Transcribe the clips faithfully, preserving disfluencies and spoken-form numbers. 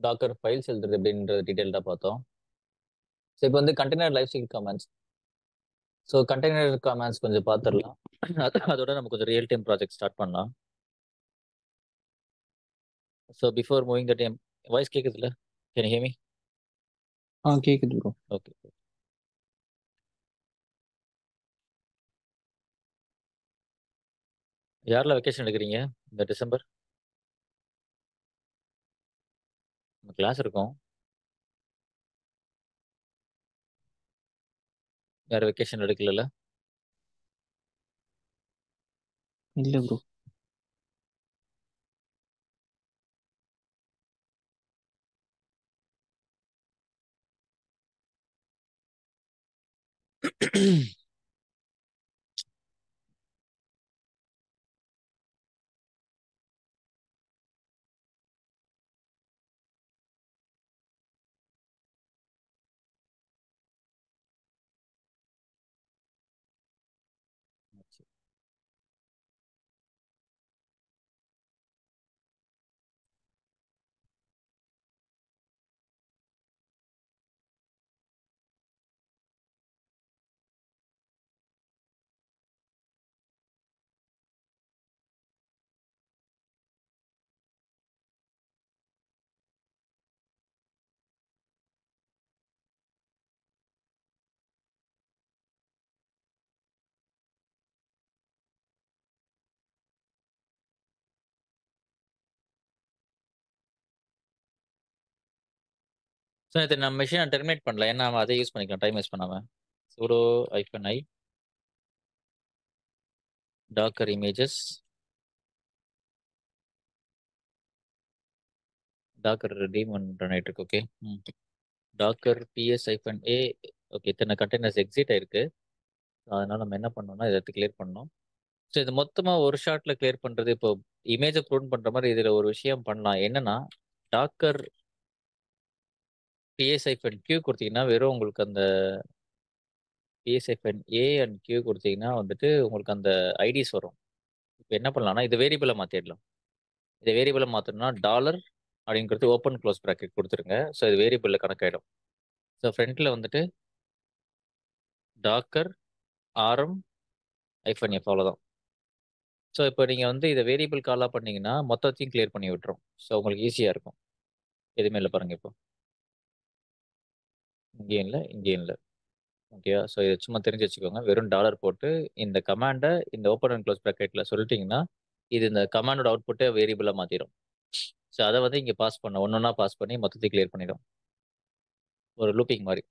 Docker files எழுதுறது எப்படின்றது டீட்டெயில்டாக பார்த்தோம். ஸோ இப்போ வந்து container life cycle commands. So container commands கொஞ்சம் பார்த்துடலாம். அது அதோட நம்ம கொஞ்சம் ரியல் டைம் ப்ராஜெக்ட் ஸ்டார்ட் பண்ணலாம். So before moving the time voice கேட்குதுல்ல? Can you hear me? ஆ கேக்குது ப்ரோ. ஓகே. யாரெல்லாம் வெக்கேஷன் எடுக்கிறீங்க இந்த டிசம்பர்? நம்ம கிளாஸ் இருக்கும். யாரும் வெக்கேஷன் எடுக்கல? இல்ல ப்ரோ. ஸோ இது நம்ம மிஷினை டெர்மினேட் பண்ணல, ஏன்னா நம்ம அதை யூஸ் பண்ணிக்கலாம் டைம் வேஸ்ட் பண்ணாமல். sudo hyphen i docker images docker daemon run ஆயிட்டு இருக்கு. Okay. docker ps hyphen a. Okay, இத்தனை கண்டெய்னர்ஸ் எக்ஸிட் ஆயிருக்கு. அதனால நம்ம என்ன பண்ணோம்னா இதை எடுத்து கிளியர் பண்ணோம். ஸோ இது மொத்தமாக ஒரு ஷாட்டில் கிளியர் பண்ணுறது. இப்போ இமேஜை ப்ரூன் பண்ணுற மாதிரி இதில் ஒரு விஷயம் பண்ணலாம். என்னன்னா டாக்கர் ps hyphen q கொடுத்தீங்கன்னா வெறும் உங்களுக்கு அந்த ps hyphen a and q கொடுத்தீங்கன்னா வந்துட்டு உங்களுக்கு அந்த ஐடிஸ் வரும். இப்போ என்ன பண்ணலாம்னா இது வேரியபிளை மாற்றிடலாம். இதை வேரியபிளை மாற்றணும்னா டாலர் அப்படிங்கிறது ஓப்பன் க்ளோஸ் ப்ராக்கெட் கொடுத்துருங்க. ஸோ இது வேரியபிளில் கணக்காயிடும். ஸோ ஃப்ரண்ட்டில் வந்துட்டு டாக்கர் ஆரம் ஐஃபன் எஃப் அவ்வளோதான். ஸோ இப்போ நீங்கள் வந்து இதை வேரியபிள் காலாக பண்ணீங்கன்னா மொத்தத்தையும் கிளியர் பண்ணி விட்டுரும். ஸோ உங்களுக்கு ஈஸியாக இருக்கும். எதுவுமே இல்லை பாருங்கள். இப்போ இங்கேயும் இல்லை, இங்கேயும் இல்லை. ஓகேவா? ஸோ இதை சும்மா தெரிஞ்சு வச்சுக்கோங்க. வெறும் டாலர் போட்டு இந்த கமாண்டை இந்த ஓப்பன் அண்ட் க்ளோஸ் ப்ராக்கெட்டில் சொல்லிட்டீங்கன்னா இது இந்த கமாண்டோட அவுட்புட்டை வேரியபிளாக மாற்றிடும். ஸோ அதை வந்து இங்கே பாஸ் பண்ண ஒன்று ஒன்றா பாஸ் பண்ணி மொத்தத்தையும் கிளியர் பண்ணிடும். ஒரு லூப்பிங் மாதிரி.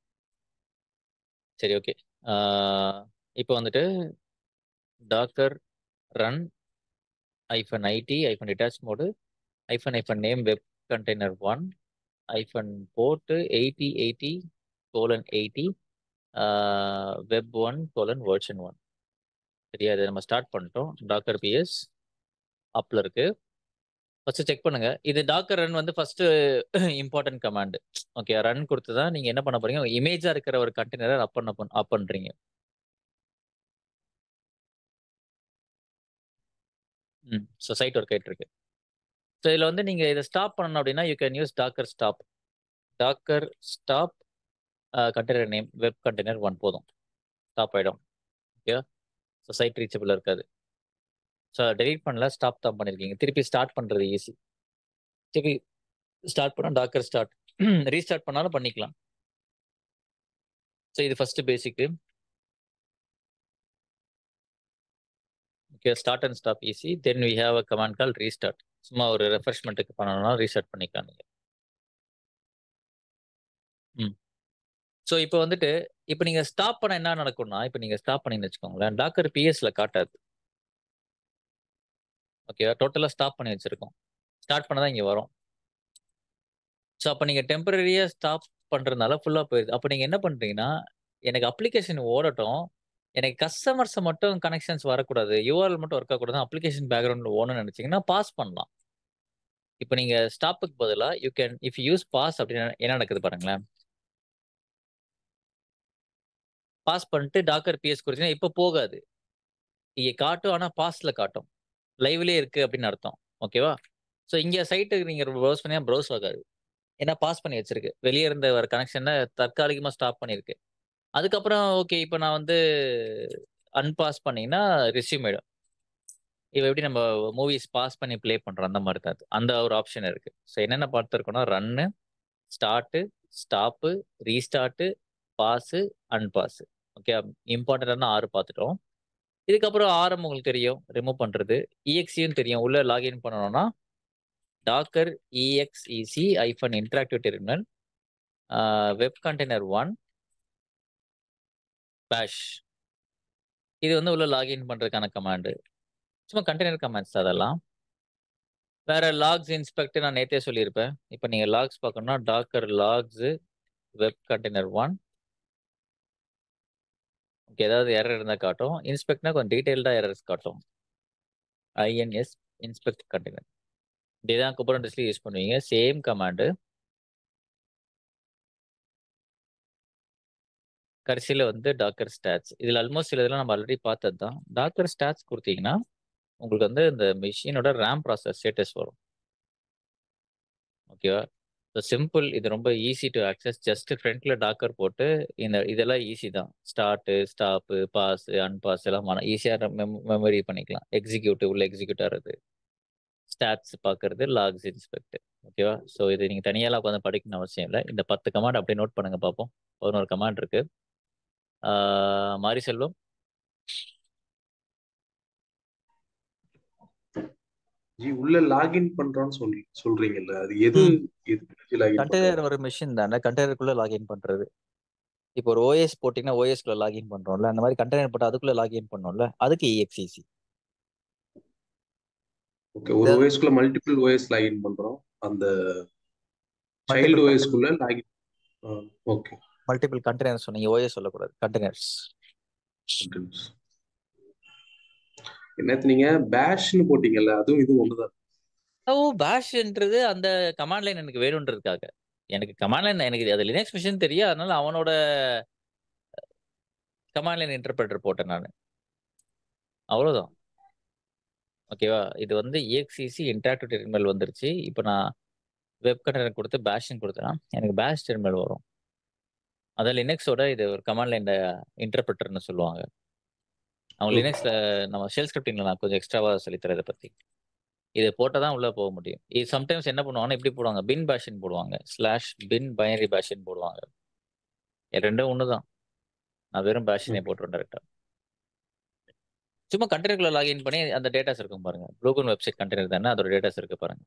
சரி, ஓகே. இப்போ வந்துட்டு docker run hyphen IT hyphen detach mode hyphen hyphen name web container one hyphen port eighty eighty colon eighty web one colon version one. சரியா? இதை நம்ம ஸ்டார்ட் பண்ணிட்டோம். டாக்கர் பிஎஸ் அப்பில் இருக்கு. ஃபர்ஸ்ட் செக் பண்ணுங்க. இது டாக்கர் ரன் வந்து first important command. Okay, run கொடுத்து தான் நீங்க என்ன பண்ண போறீங்க, இமேஜா இருக்கிற ஒரு கண்டெய்னரை அப் பண்ண அப் பண்றீங்க. ம் ஸோ சைட் ஒர்க் ஆயிட்டு இருக்கு. ஸோ இதில் வந்து நீங்க இதை ஸ்டாப் பண்ணணும் அப்படின்னா you can use docker stop. Docker stop container name web container one போதும், ஸ்டாப் ஆயிடும். ஓகே, ஸோ சைட் ரீச்சபிள் இருக்காது. ஸோ டெலீட் பண்ணல, ஸ்டாப் தான் பண்ணியிருக்கீங்க. திருப்பி ஸ்டார்ட் பண்ணுறது ஈஸி. திருப்பி ஸ்டார்ட் பண்ணால் டாக்கர் ஸ்டார்ட், ரீஸ்டார்ட் பண்ணாலும் பண்ணிக்கலாம். ஸோ இது ஃபர்ஸ்ட் பேசிக்கு. Okay, start and stop easy. Then we have a command call restart. சும்மா ஒரு ரெஃப்ரெஷ்மெண்ட்டுக்கு பண்ணணும்னா ரீஸ்டார்ட் பண்ணிக்கலாம் நீங்கள். ம் ஸோ இப்போ வந்துட்டு இப்போ நீங்கள் ஸ்டாப் பண்ண என்ன நடக்கும்னா, இப்போ நீங்கள் ஸ்டாப் பண்ணீங்கன்னு வச்சுக்கோங்களேன், டாக்கர் பிஎஸ்ல காட்டாது. ஓகேவா? டோட்டலாக ஸ்டாப் பண்ணி வச்சிருக்கோம். ஸ்டார்ட் பண்ண தான் இங்கே வரும். ஸோ அப்போ நீங்கள் டெம்பரரியாக ஸ்டாப் பண்ணுறதுனால ஃபுல்லாக போயிடுது. அப்போ நீங்கள் என்ன பண்ணுறீங்கன்னா, எனக்கு அப்ளிகேஷன் ஓடட்டும், எனக்கு கஸ்டமர்ஸை மட்டும் கனெக்ஷன்ஸ் வரக்கூடாது, யூஆர்எல் மட்டும் ஒர்க் ஆகக்கூடாது, அப்ளிகேஷன் பேக்ரவுண்டில் ஓடணும்னு நினச்சிங்கன்னா பாஸ் பண்ணலாம். இப்போ நீங்கள் ஸ்டாப்புக்கு பதிலாக you can if use pause அப்படின்னு என்ன நடக்குது பாருங்களேன். பாஸ் பண்ணிட்டு டாக்கர் பிஎஸ் கொடுத்தீங்கன்னா இப்போ போகாது, இங்கே காட்டும், ஆனால் பாஸ்ல காட்டும், லைவ்லேயே இருக்கு அப்படின்னு அர்த்தம். ஓகேவா? ஸோ இங்கே சைட்டுக்கு நீங்கள் ப்ரௌஸ் பண்ணியா ப்ரௌஸ் ஆகாது. ஏன்னா பாஸ் பண்ணி வச்சிருக்கு. வெளியே இருந்த ஒரு கனெக்ஷனை தற்காலிகமா ஸ்டாப் பண்ணியிருக்கு. அதுக்கப்புறம் ஓகே இப்போ நான் வந்து அன்பாஸ் பண்ணீங்கன்னா ரெஸ்யூம் ஆயிடும். இப்போ எப்படி நம்ம மூவிஸ் பாஸ் பண்ணி ப்ளே பண்றோம் அந்த மாதிரி தான் அது. அந்த ஒரு ஆப்ஷன் இருக்கு. ஸோ என்னென்ன பார்த்துருக்கோம்னா run, start, stop, restart, pause, unpause. Okay இம்பார்ட்டன்டான ஆறு பார்த்துட்டோம். இதுக்கப்புறம் ஆரம் உங்களுக்கு தெரியும் ரிமூவ் பண்றது. இஎக்ஸியும் தெரியும். உள்ள லாகின் பண்ணணும்னா docker இஎக்ஸ்இசி hyphen interactive terminal web container one bash. இது வந்து உள்ள லாகின் பண்றதுக்கான கமாண்டு. சும்மா கண்டெய்னர் கமாண்ட்ஸ் அதெல்லாம். வேற லாக்ஸ் இன்ஸ்பெக்ட் நான் நேத்தே சொல்லியிருப்பேன். இப்போ நீங்க லாக்ஸ் பார்க்கணும்னா docker logs web container one. Okay ஏதாவது எரர் இருந்தால் காட்டும். இன்ஸ்பெக்ட்னா கொஞ்சம் டீட்டெயில்டாக எரர்ஸ் காட்டும். INS inspect container. இதே தான் குபர்னெட்டிஸ்ல யூஸ் பண்ணுவீங்க. Same command. கடைசியில் வந்து டாக்கர் ஸ்டாட்ஸ். இதில் ஆல்மோஸ்ட் இதெல்லாம் நம்ம ஆல்ரெடி பார்த்தது தான். டாக்கர் ஸ்டாட்ஸ் கொடுத்தீங்கன்னா உங்களுக்கு வந்து இந்த மிஷினோட ரேம் ப்ராசஸ் ஸ்டேட்டஸ் வரும். ஓகேவா? So simple. இது ரொம்ப ஈஸி டு ஆக்சஸ். ஜஸ்ட் ஃப்ரண்ட்ல டாக்கர் போட்டு இந்த இதெல்லாம் ஈஸி தான். ஸ்டார்ட்டு, ஸ்டாப்பு, பாஸ், அன்பாஸ் எல்லாம் ஈஸியாக மெமரி பண்ணிக்கலாம். எக்ஸிக்யூட்டிவ் உள்ள எக்ஸிக்யூட் ஆகிறது, ஸ்டாட்ஸ் பார்க்கறது, லாக்ஸ் இன்ஸ்பெக்ட். ஓகேவா? ஸோ இது நீங்கள் தனியாலாம் உட்காந்து படிக்கணும்னு அவசியம் இல்லை. இந்த பத்து கமாண்ட் அப்படியே நோட் பண்ணுங்க பார்ப்போம். பதினோரு கமாண்ட் இருக்கு. மாரி செல்வம். ஜி உள்ள லாகின் பண்றோம்னு சொல்லி சொல்றீங்கல்ல, அது எது எது லாகின் கண்டெய்னர் பண்றோம்? ஒரு மிஷின் தானே, கண்டெய்னருக்குள்ள லாகின் பண்றது. இப்போ ஒரு ஓஎஸ் போட்டிங்கன்னா ஓஎஸ்குள்ள லாகின் பண்றோம்ல, அந்த மாதிரி கண்டெய்னர் போட்டு அதுக்குள்ள லாகின் பண்ணோம்ல, அதுக்கு இஎக்ஸ்இசி. ஓகே, ஒரு ஓஎஸ்க்குள்ள மல்டிபிள் ஓஎஸ் லாகின் பண்றோம். அந்த சைல்டு மல்டிபிள் ஓஎஸ்க்குள்ள லாகின். ஓகே, மல்டிபிள் கண்டெய்னர் சொன்னீங்க, ஓஎஸ் சொல்லக்கூடாது, கண்டெய்னர்ஸ். என்னத்து நீங்க பேஷ்னு போட்டீங்கல்ல, அதுவும் இது ஒண்ணுதான். ஓ பேஷ்ன்றது அந்த கமாண்ட் லைன் எனக்கு வேணும்ன்றதுக்காக. எனக்கு கமாண்ட் லைன் எனக்கு அது லினக்ஸ் மிஷின் தெரியும், அதனால அவனோட கமாண்ட் லைன் இன்டர்பிரட்டர் போட்டேன் நான். அவ்வளவுதான். ஓகேவா? இது வந்து இஎக்ஸ்இசி இன்டராக்டிவ் டெர்மினல் வந்துருச்சு. இப்போ நான் வெப் கண்டெய்னர் கொடுத்து பேஷ்னு கொடுத்தேன்னா எனக்கு பேஷ் டெர்மினல் வரும். அதான் லினக்ஸோட இது ஒரு கமாண்ட் லைன் இன்டர்பிரட்டர்னு சொல்லுவாங்க. அவங்க லினக்ஸ்ல நம்ம ஷெல் ஸ்கிரிப்டிங்ல நான் கொஞ்சம் எக்ஸ்ட்ராவா சொல்லித்தரேன் இதை பத்தி. இது போட்டால் தான் உள்ளே போக முடியும். இது சம்டைம்ஸ் என்ன பண்ணுவாங்கன்னா இப்படி போடுவாங்க, பின் பேஷன் போடுவாங்க, ஸ்லாஷ் பின் பைனரி பேஷன் போடுவாங்க. ரெண்டும் ஒன்று தான். நான் வெறும் பேஷனே போட்டுருவேன் டேரெக்டாக. சும்மா கண்டெய்னருக்குள்ள லாகின் பண்ணி அந்த டேட்டாஸ் இருக்கும் பாருங்க. ப்ளூகன் வெப்சைட் கண்டெய்னர் தானே, அதோட டேட்டாஸ் இருக்கு பாருங்க.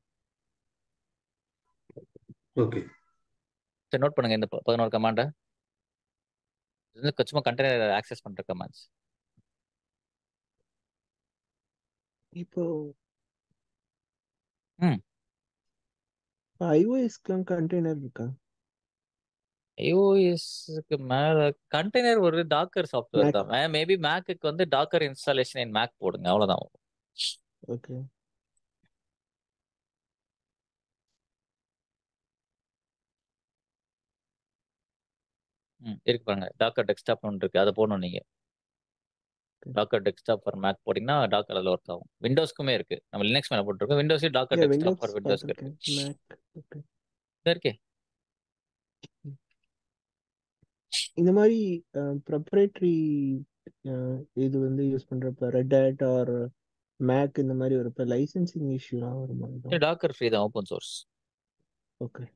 ஓகே, சரி நோட் பண்ணுங்க இந்த பதினோரு கமாண்டை. சும்மா கண்டெய்னர் ஆக்சஸ் பண்ற கமாண்ட்ஸ். இப்போ ம் ஐஓஎஸ்க்குலாம் கண்டெய்னர் இருக்கா? ஐஓஎஸ்க்கு மேல கண்டெய்னர் ஒரு டாக்கர் சாஃப்ட்வேர் Mac. தான். மேபி மேக்குக்கு வந்து டாக்கர் இன்ஸ்டாலேஷன் இன் மேக் போடுங்க, அவ்வளவுதான். ஓகே. ம் இருக்கு பாருங்க, டாக்கர் டெஸ்க்டாப் ஒன்று இருக்கு, அதை போடணும் நீங்க. டாக்கர் டெஸ்க்டாப் ஃபார் மேக் போட்டீங்கன்னா டாக்கர் அதில் ஒர்க் ஆகும். விண்டோஸ்க்குமே இருக்கு. நம்ம லினக்ஸ் மேல போட்டுருக்கோம். Windows Docker Yeah, desktop Windows for விண்டோஸ்க்கு இருக்கு. பார்த்திருக்கேன். Mac. ஓகே. இது இருக்கே. இந்த மாதிரி ப்ரொப்ரைட்டரி இது வந்து யூஸ் பண்றப்ப ரெட் ஹேட் ஆர் மேக் இந்த மாதிரி வரப்ப லைசென்சிங் இஷ்யூலாம் வருமா? டாக்கர் ஃப்ரீ தான், ஓப்பன் சோர்ஸ். ஓகே.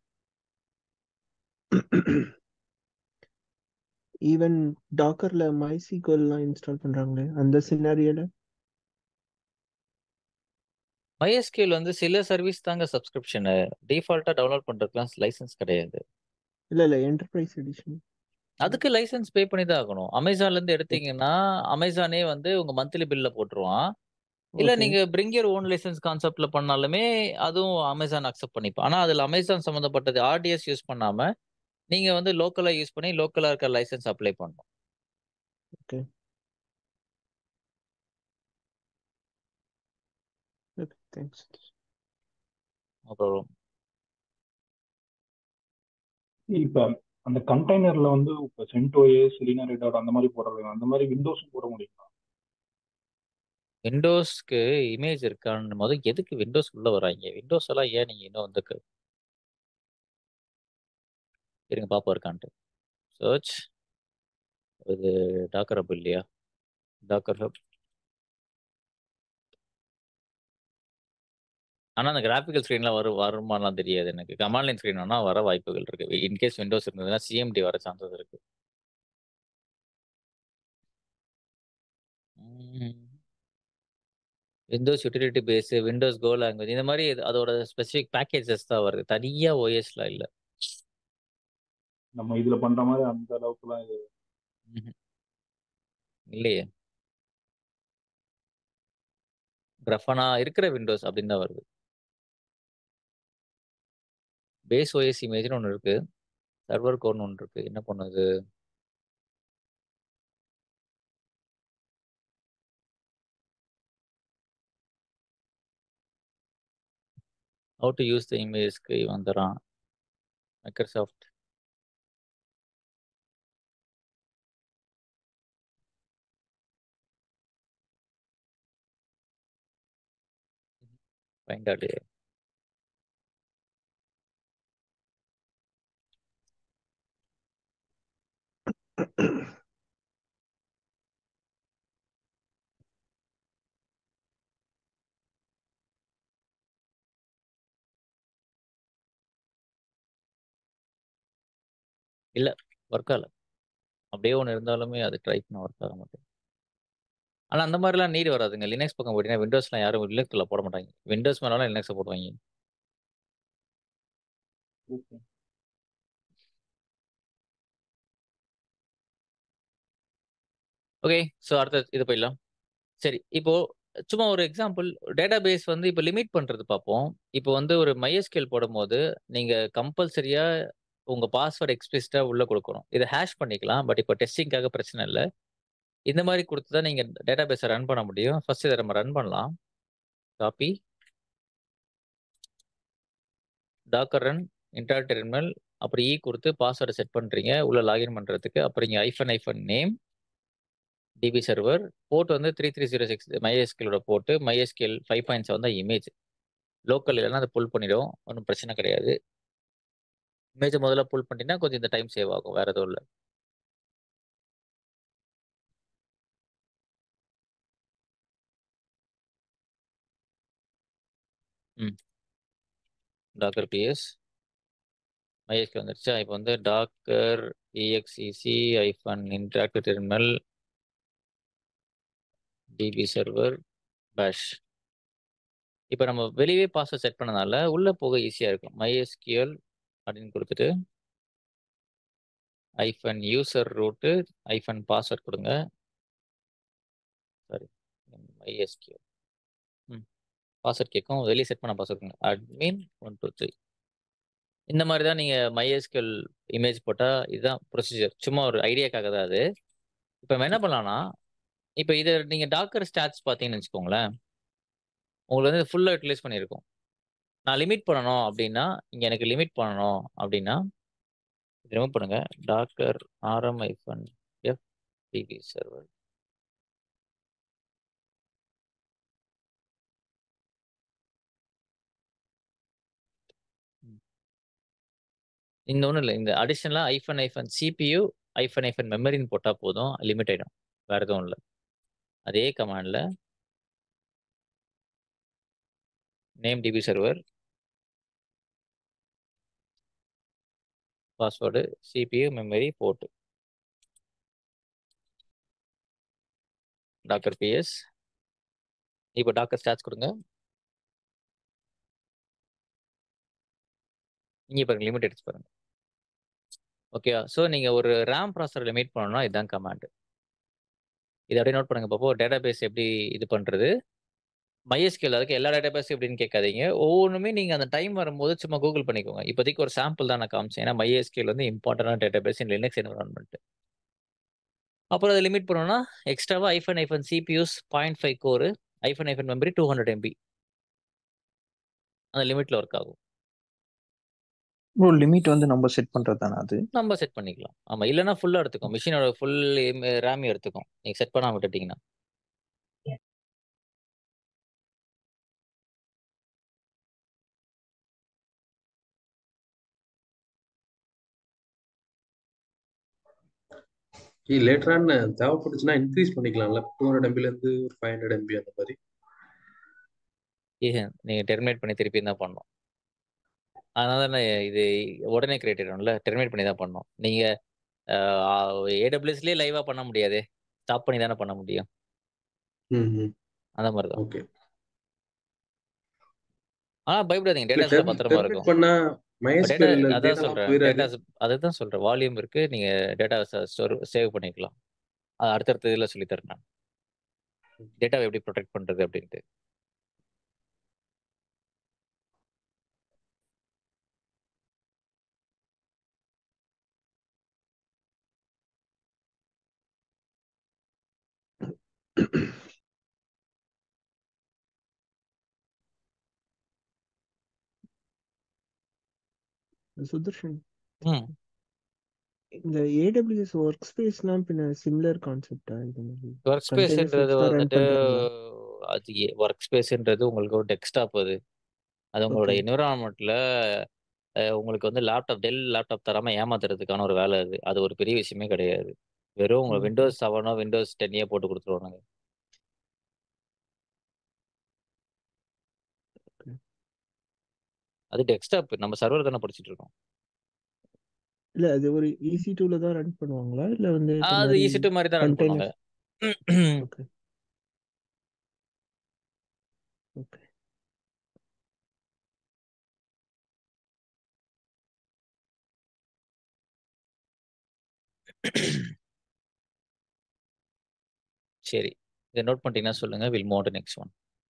ஈவன் டாக்கர்ல MySQLலாம் இன்ஸ்டால் பண்றாங்களே, அந்த சினாரியோல MySQL வந்து சில சர்வீஸ் தாங்க சப்ஸ்கிரிப்ஷன். டிஃபால்ட்டா டவுன்லோட் பண்றதுக்குலாம் லைசன்ஸ் கிடையாது. இல்ல இல்ல என்டர்பிரைஸ் எடிஷன் அதுக்கு லைசன்ஸ் பே பண்ணி தான் ஆகணும். அமேசான்ல இருந்து எடுத்தீங்கன்னா அமேசானே வந்து உங்க மந்த்லி பில்ல போட்டுருவான். இல்ல ஓகே. நீங்க பிரிங் யுவர் ஓன் லைசன்ஸ் கான்செப்ட்ல பண்ணாலுமே அதுவும் அமேசான் அக்செப்ட் பண்ணிப்பா. ஆனா அதுல அமேசான் சம்பந்தப்பட்டது ஆர்டிஎஸ் யூஸ் பண்ணாம நீங்க வந்து லோக்கலா யூஸ் பண்ணி லோக்கலா இருக்க லைசன்ஸ் அப்ளை பண்ணணும். ஓகே. Okay, thanks. அப்புறம் இப்ப அந்த கண்டெய்னர்ல வந்து இப்ப சென்டோஎஸ், லினா ரெட் ஹாட் அந்த மாதிரி போடுறது, அந்த மாதிரி விண்டோஸும் போட முடியுமா? விண்டோஸ்க்கு இமேஜ் இருக்கான்னு போது எதுக்கு விண்டோஸ் உள்ள வராங்க? விண்டோஸ் எல்லாம் ஏன் நீங்க இன்னும் வந்து இருங்க பாப்போம் இருக்கான்ட்டு. சர்ச் இது டாக்கர் ஹப் இல்லையா? Docker hub. ஆனா அந்த கிராஃபிக்கல் ஸ்க்ரீன்லாம் வரும் வருமாலாம் தெரியாது எனக்கு. கமாண்ட் லைன் ஸ்க்ரீன் வேணா வர வாய்ப்புகள் இருக்கு. இன்கேஸ் விண்டோஸ் இருந்ததுன்னா சிஎம்டி வர சான்சஸ் இருக்கு. Windows utility base, Windows Go language இந்த மாதிரி அதோட ஸ்பெசிஃபிக் பேக்கேஜஸ் தான் வருது. தனியா ஓஎஸ்லாம் இல்ல. நம்ம இதுல பண்ற மாதிரி அந்த அளவுக்குலாம் இது ம்ஹும். இல்லையே. கிரஃபானா இருக்கிற விண்டோஸ் அப்படின்னு தான் வருது. பேஸ் ஓஎஸ் இமேஜ்னு ஒன்று இருக்கு. சர்வர் கோர்னு ஒன்று இருக்கு. என்ன பண்ணுது? ஹவு டு யூஸ் த இமேஜ்க்கு வந்துடுறான். Microsoft find out. இல்ல ஒர்க் ஆகல. அப்படியே ஒன்று இருந்தாலுமே அது ட்ரை பண்ண ஒர்க் ஆக மாட்டேங்குது. ஆனா அந்த மாதிரிலாம் நீட் வராதுங்க. லினக்ஸ் பக்கம் போயிட்டீங்கன்னா விண்டோஸ்லாம் யாரும் லினக்ஸ்ல போட மாட்டாங்க. விண்டோஸ் மேலாம் லினக்ஸ் போடுவாங்க. ஓகே. ஓகே. ஸோ அடுத்த இது போயிடலாம். சரி இப்போ சும்மா ஒரு எக்ஸாம்பிள் டேட்டா பேஸ் வந்து இப்போ லிமிட் பண்றது பார்ப்போம். இப்போ வந்து ஒரு MySQL போடும்போது நீங்க கம்பல்சரியா உங்க பாஸ்வேர்ட் எக்ஸ்பிளிசிட்டா உள்ள கொடுக்கணும். இதை ஹேஷ் பண்ணிக்கலாம். பட் இப்போ டெஸ்டிங்காக பிரச்சனை இல்லை. இந்த மாதிரி கொடுத்து தான் நீங்க டேட்டா பேஸை ரன் பண்ண முடியும். ஃபர்ஸ்ட் இதை நம்ம ரன் பண்ணலாம். Copy Docker run inter terminal அப்புறம் இ கொடுத்து பாஸ்வேர்டை செட் பண்றீங்க உள்ள லாகின் பண்றதுக்கு. அப்புறம் இங்க hyphen hyphen name DB server port வந்து த்ரீ த்ரீ ஜீரோ சிக்ஸ் MySQLோட port MySQL five point seven தான் இமேஜ். லோக்கல் இல்லைன்னா அதை புல் பண்ணிடும். ஒன்றும் பிரச்சனை கிடையாது. இமேஜை முதல்ல புல் பண்ணிட்டீங்கன்னா கொஞ்சம் இந்த டைம் சேவ் ஆகும். வேற எதுவும் இல்லை. ம் டாக்கர் பிஎஸ் MySQL வந்துருச்சா? இப்போ வந்து Docker இஎக்ஸ்இசி hyphen interactive terminal DP server பேஷ். இப்போ நம்ம வெளியே பாஸ்வேர்ட் செட் பண்ணனால உள்ள போக ஈஸியா இருக்கும். MySQL அப்படின்னு கொடுத்துட்டு hyphen user root hyphen password கொடுங்க. சாரி MySQL ம் பாஸ்வேர்ட் கேட்கும். வெளியே செட் பண்ண பாஸ்வேர்ட் கொடுங்க. அட்மின் ஒன் டூ த்ரீ இந்த மாதிரி தான் நீங்க MySQL இமேஜ் போட்டா இதுதான் ப்ரொசீஜர். சும்மா ஒரு ஐடியாக்காக தான் அது. இப்போ நம்ம என்ன பண்ணலாம்னா இப்போ இதை நீங்க டாக்கர் ஸ்டாட்ஸ் பார்த்தீங்கன்னு வச்சுக்கோங்களேன். உங்களுக்கு வந்து ஃபுல்லா யூட்டிலைஸ் பண்ணியிருக்கும். நான் லிமிட் பண்ணணும் அப்படின்னா இங்க எனக்கு லிமிட் பண்ணணும் அப்படின்னா ரிமூவ் பண்ணுங்க. Docker RM hyphen F DB server இந்த ஒன்றும் இல்லை. இந்த அடிஷனலாக ஐஃபன் ஐஃபன் சிபியூ ஐஃபன் ஐஃபன் மெமரின்னு போட்டால் போதும். லிமிட் ஆகிடும். வேற எதுவும் இல்லை. அதே கமாண்டில் name DB server password CPU memory port Docker PS. இப்போ டாக்கர் ஸ்டாட்ஸ் கொடுங்க. இங்கே பாருங்க லிமிட் எடுத்து பாருங்க. ஓகே. ஸோ நீங்கள் ஒரு ரேம் ப்ராசஸர் லிமிட் பண்ணணும்னா இதுதான் கமாண்ட். இதை அப்படியே நோட் பண்ணுங்க. பார்ப்போம் டேட்டா பேஸ் எப்படி இது பண்ணுறது. MySQL அதுக்கு எல்லா டேட்டா பேஸும் எப்படின்னு கேட்காதீங்க. ஒவ்வொன்றுமே நீங்கள் அந்த டைம் வரும்போது சும்மா கூகுள் பண்ணிக்கோங்க. இப்போதைக்கு ஒரு சாம்பிள் தான் நான் காமிச்சேன். ஏன்னா MySQL வந்து இம்பார்ட்டன்டான database in Linux environment. அப்புறம் அதை லிமிட் பண்ணோம்னா எக்ஸ்ட்ராவா ஐஃபன் ஐஃபன் சிபியூஸ் பாயிண்ட் ஃபைவ் கோர் ஐஃபன் ஐஃபன் மெமரி டூ ஹண்ட்ரட் எம்பி அந்த லிமிட்ல ஒர்க் ஆகும். ப்ரோ லிமிட் வந்து நம்ம செட் பண்றது தானே அது? நம்ம செட் பண்ணிக்கலாம். ஆமா இல்லைன்னா ஃபுல்லா எடுத்துக்கும். மிஷினோட ஃபுல் ரேம் எடுத்துக்கும். நீங்க செட் பண்ணாம விட்டுட்டீங்கன்னா. லேட்டரான தேவைப்பட்டுச்சுன்னா இன்க்ரீஸ் பண்ணிக்கலாம்ல, டூ ஹண்ட்ரட் எம்பில இருந்து ஒரு ஃபைவ் ஹண்ட்ரட் எம்பி அந்த மாதிரி. ஏன் நீங்க டெர்மினேட் பண்ணி திருப்பி தான் பண்ணணும். அதனால நான் இது உடனே கிரியேட் ஆயிடும்ல, டெர்மினேட் பண்ணி தான் பண்ணணும். நீங்க ஏடபிள்யூஎஸ்லயே லைவா பண்ண முடியாது, ஸ்டாப் பண்ணி தானே பண்ண முடியும். ம் ம் அந்த மாதிரி தான். ஓகே. ஆனா பயப்படாதீங்க, இல்ல டேட்டாஸ்லாம் பத்திரமா டெர்மினேட் இருக்கும். பண்ணா டேட்டா மைஎஸ்கியூஎல் அதான் டேட்டாலாம் சொல்றேன், போயிடாது. டேட்டாஸ் அதுதான் சொல்றேன், வால்யூம் இருக்கு, நீங்க டேட்டா ஸ்டோர் சேவ் பண்ணிக்கலாம். அது அடுத்தடுத்த இதில் சொல்லித்தரேன் நான், டேட்டாவை எப்படி ப்ரொடெக்ட் பண்றது அப்படின்ட்டு. சுதர்ஷன், ம் இந்த ஏடபிள்யூஎஸ் ஒர்க் ஸ்பேஸ்லாம் பின்ன சிமிலர் கான்செப்டா? இது மாதிரி ஒர்க் கண்டெய்னர்ஸ் ஸ்பேஸ்ன்றது எக்ஸ்ட்ரா ரன் வந்துட்டு பண்றீங்களா? அது ஒர்க் ஸ்பேஸ்ன்றது உங்களுக்கு ஒரு டெஸ்க்டாப், அது அது உங்களோட ஓகே என்விரான்மெண்ட்ல உங்களுக்கு வந்து லேப்டாப், டெல் லேப்டாப் தராம ஏமாத்துறதுக்கான ஒரு வேலை அது. அது ஒரு பெரிய விஷயமே கிடையாது. வெறும் உங்க ஓகே விண்டோஸ் செவனோ விண்டோஸ் டென்னோ போட்டு கொடுத்துருவானுங்க. ஓகே. அது டெஸ்க்டாப், நம்ம சர்வர் தானே படிச்சுட்டு இருக்கோம். இல்ல அது ஒரு ஈசி டூல தான் ரன் பண்ணுவாங்களா, இல்ல வந்து இந்த அது மாதிரி ஈசி டூ மாதிரி தான் ரன் பண்ணுவாங்க. கண்டெய்னர்ஸ்? Okay okay. சரி, இதை நோட் பண்ணிட்டீங்கன்னா சொல்லுங்க, will move to next one.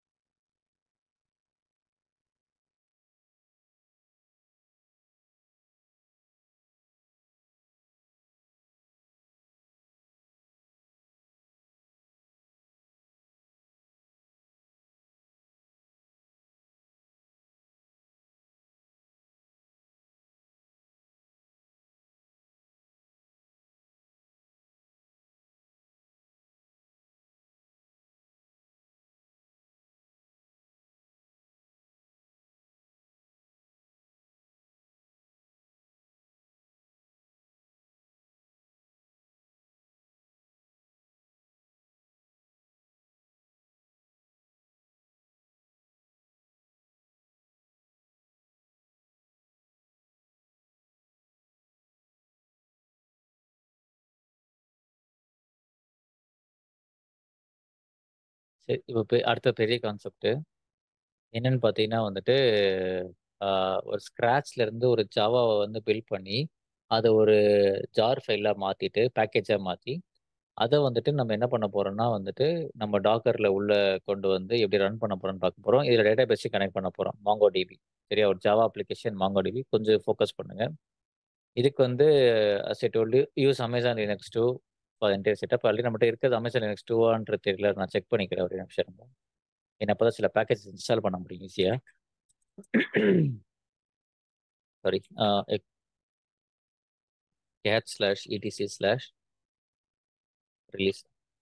சரி, இப்போ பெ- அடுத்த பெரிய கான்செப்ட் என்னன்னு பார்த்தீங்கன்னா வந்துட்டு, ஆஹ், ஒரு ஸ்க்ராட்ச்ல இருந்து ஒரு ஜாவாவை வந்து பில்ட் பண்ணி அதை ஒரு ஜார் ஃபைலாக மாற்றிட்டு பேக்கேஜாக மாற்றி அதை வந்துட்டு நம்ம என்ன பண்ண போறோம்னா வந்துட்டு, நம்ம டாக்கர்ல உள்ள கொண்டு வந்து எப்படி ரன் பண்ண போறோம்னு பார்க்க போறோம். இதில் டேட்டா பேஸை கனெக்ட் பண்ண போறோம், மாங்கோ டிபி. சரியா, ஒரு ஜாவா அப்ளிகேஷன் மாங்கோ டிபி, கொஞ்சம் ஃபோக்கஸ் பண்ணுங்க. இதுக்கு வந்து as I told you, use Amazon Linux two for entire setup. Already நம்மகிட்ட இருக்கிறது அமேசான் லினக்ஸ் டூவான்ற தெரியல, நான் செக் பண்ணிக்கிறேன் ஒரு நிமிஷம். என்ன அப்பதான் சில பேக்கேஜ் இன்ஸ்டால் பண்ண முடியும் ஈஸியா. சாரி, கேட் ஸ்லாஷ் இடிசி slash release.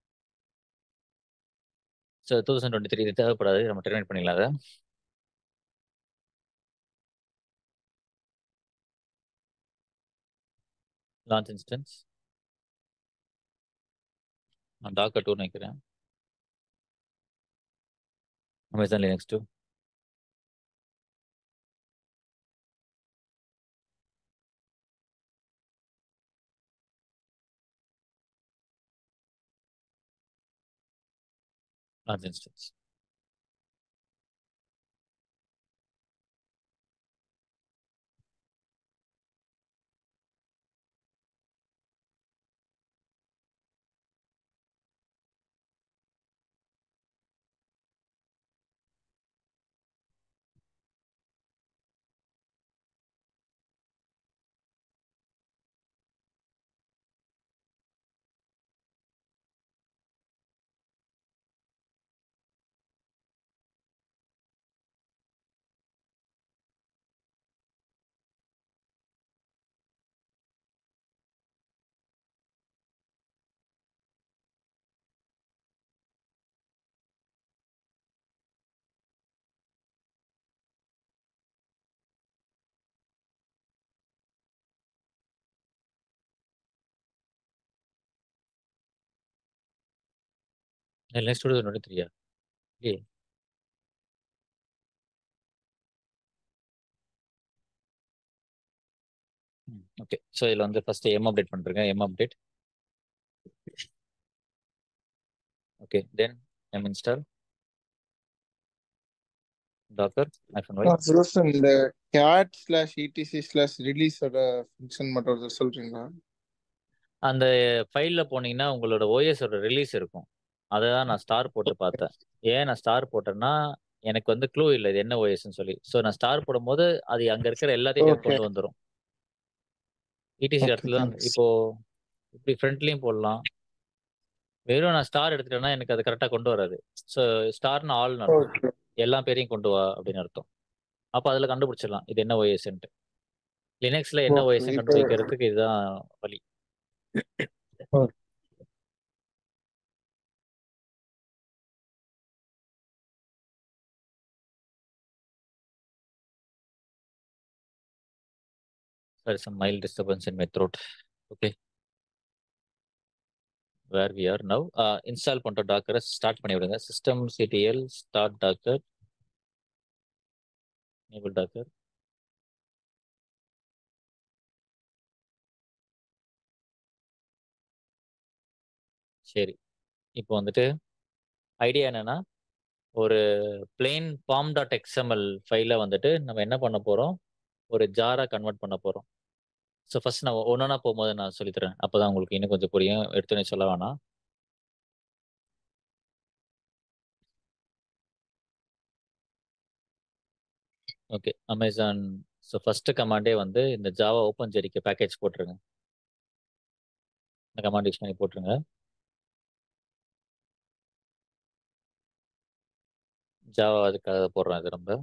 So two thousand twenty three இது தேவைப்படாது, நம்ம டெர்மினேட் பண்ணிடலாம் அதை. லான்ச் இன்ஸ்டன்ஸ் நான் டாக்கர் டூ நினைக்கிறேன், Amazon Linux two. Launch instance. Next studio twenty த்ரீயா இல்லையே. ஓகே, ஸோ இதில் வந்து ஃபர்ஸ்ட் எம் அப்டேட் பண்ணுறேங்க. Yum update. Okay, then yum install Docker hyphen Y. Sureshan, இந்த கேட் ஸ்லாஷ் இடிசி ஸ்லாஷ் ரிலீஸோட ஃபங்க்ஷன் மட்டும் ஒருத்தர் சொல்றீங்களா? அந்த ஃபைலில் போனீங்கன்னா உங்களோட ஓஎஸோட ரிலீஸ் இருக்கும். அதை தான் நான் ஸ்டார் போட்டு பார்த்தேன். ஏன் நான் ஸ்டார் போட்டேன்னா எனக்கு வந்து க்ளூ இல்லை இது என்ன ஓஎஸ்ன்னு சொல்லி. ஸோ நான் ஸ்டார் போடும்போது அது அங்கே இருக்கிற எல்லாத்தையும் எனக்கு ஓகே கொண்டு வந்துடும். இடிசி ஓகே இடத்துல தான் தேங்க்ஸ். இப்போ இப்படி ஃப்ரண்ட்லேயும் போடலாம். வெறும் நான் ஸ்டார் எடுத்துட்டேன்னா எனக்கு அது கரெக்டாக கொண்டு வராது. ஸோ ஸ்டார்னு ஆள்னு அர்த்தம். ஓகே எல்லா பேரையும் கொண்டு வா அப்படின்னு அர்த்தம். அப்போ அதில் கண்டுபிடிச்சிடலாம் இது என்ன ஓஎஸ்ன்ட்டு. லினக்ஸில் என்ன ஓகே ஓஎஸ்ன்னு இப்போ கண்டுபிடிக்கிறதுக்கு இதுதான் வழி. Okay. There is some mild disturbance in my throat. Okay, where we are now. Uh, install பண்ற டாக்கரை ஸ்டார்ட் பண்ணி விடுங்க. system ctl start docker enable docker. சரி, இப்போ வந்துட்டு ஐடியா என்னன்னா ஒரு plain pom டாட் எக்ஸ்எம்எல் ஃபைலை வந்துட்டு நம்ம என்ன பண்ண போறோம், ஒரு ஜாரா கன்வெர்ட் பண்ண போறோம். ஸோ ஃபர்ஸ்ட் நான் ஒன்றா போகும்போது நான் சொல்லித்தரேன். அப்போதான் உங்களுக்கு இன்னும் கொஞ்சம் புரியும். எடுத்துனே சொல்ல வேணாம். Okay, Amazon. ஸோ ஃபர்ஸ்ட் கமாண்டே வந்து இந்த ஜாவா ஓப்பன் ஜெரிக்கு பேக்கேஜ் போட்டுருங்க. இந்த கமாண்ட் யூஸ் பண்ணி போட்டுருங்க. ஜாவா அதுக்காக போடுறோம் இது நம்ம.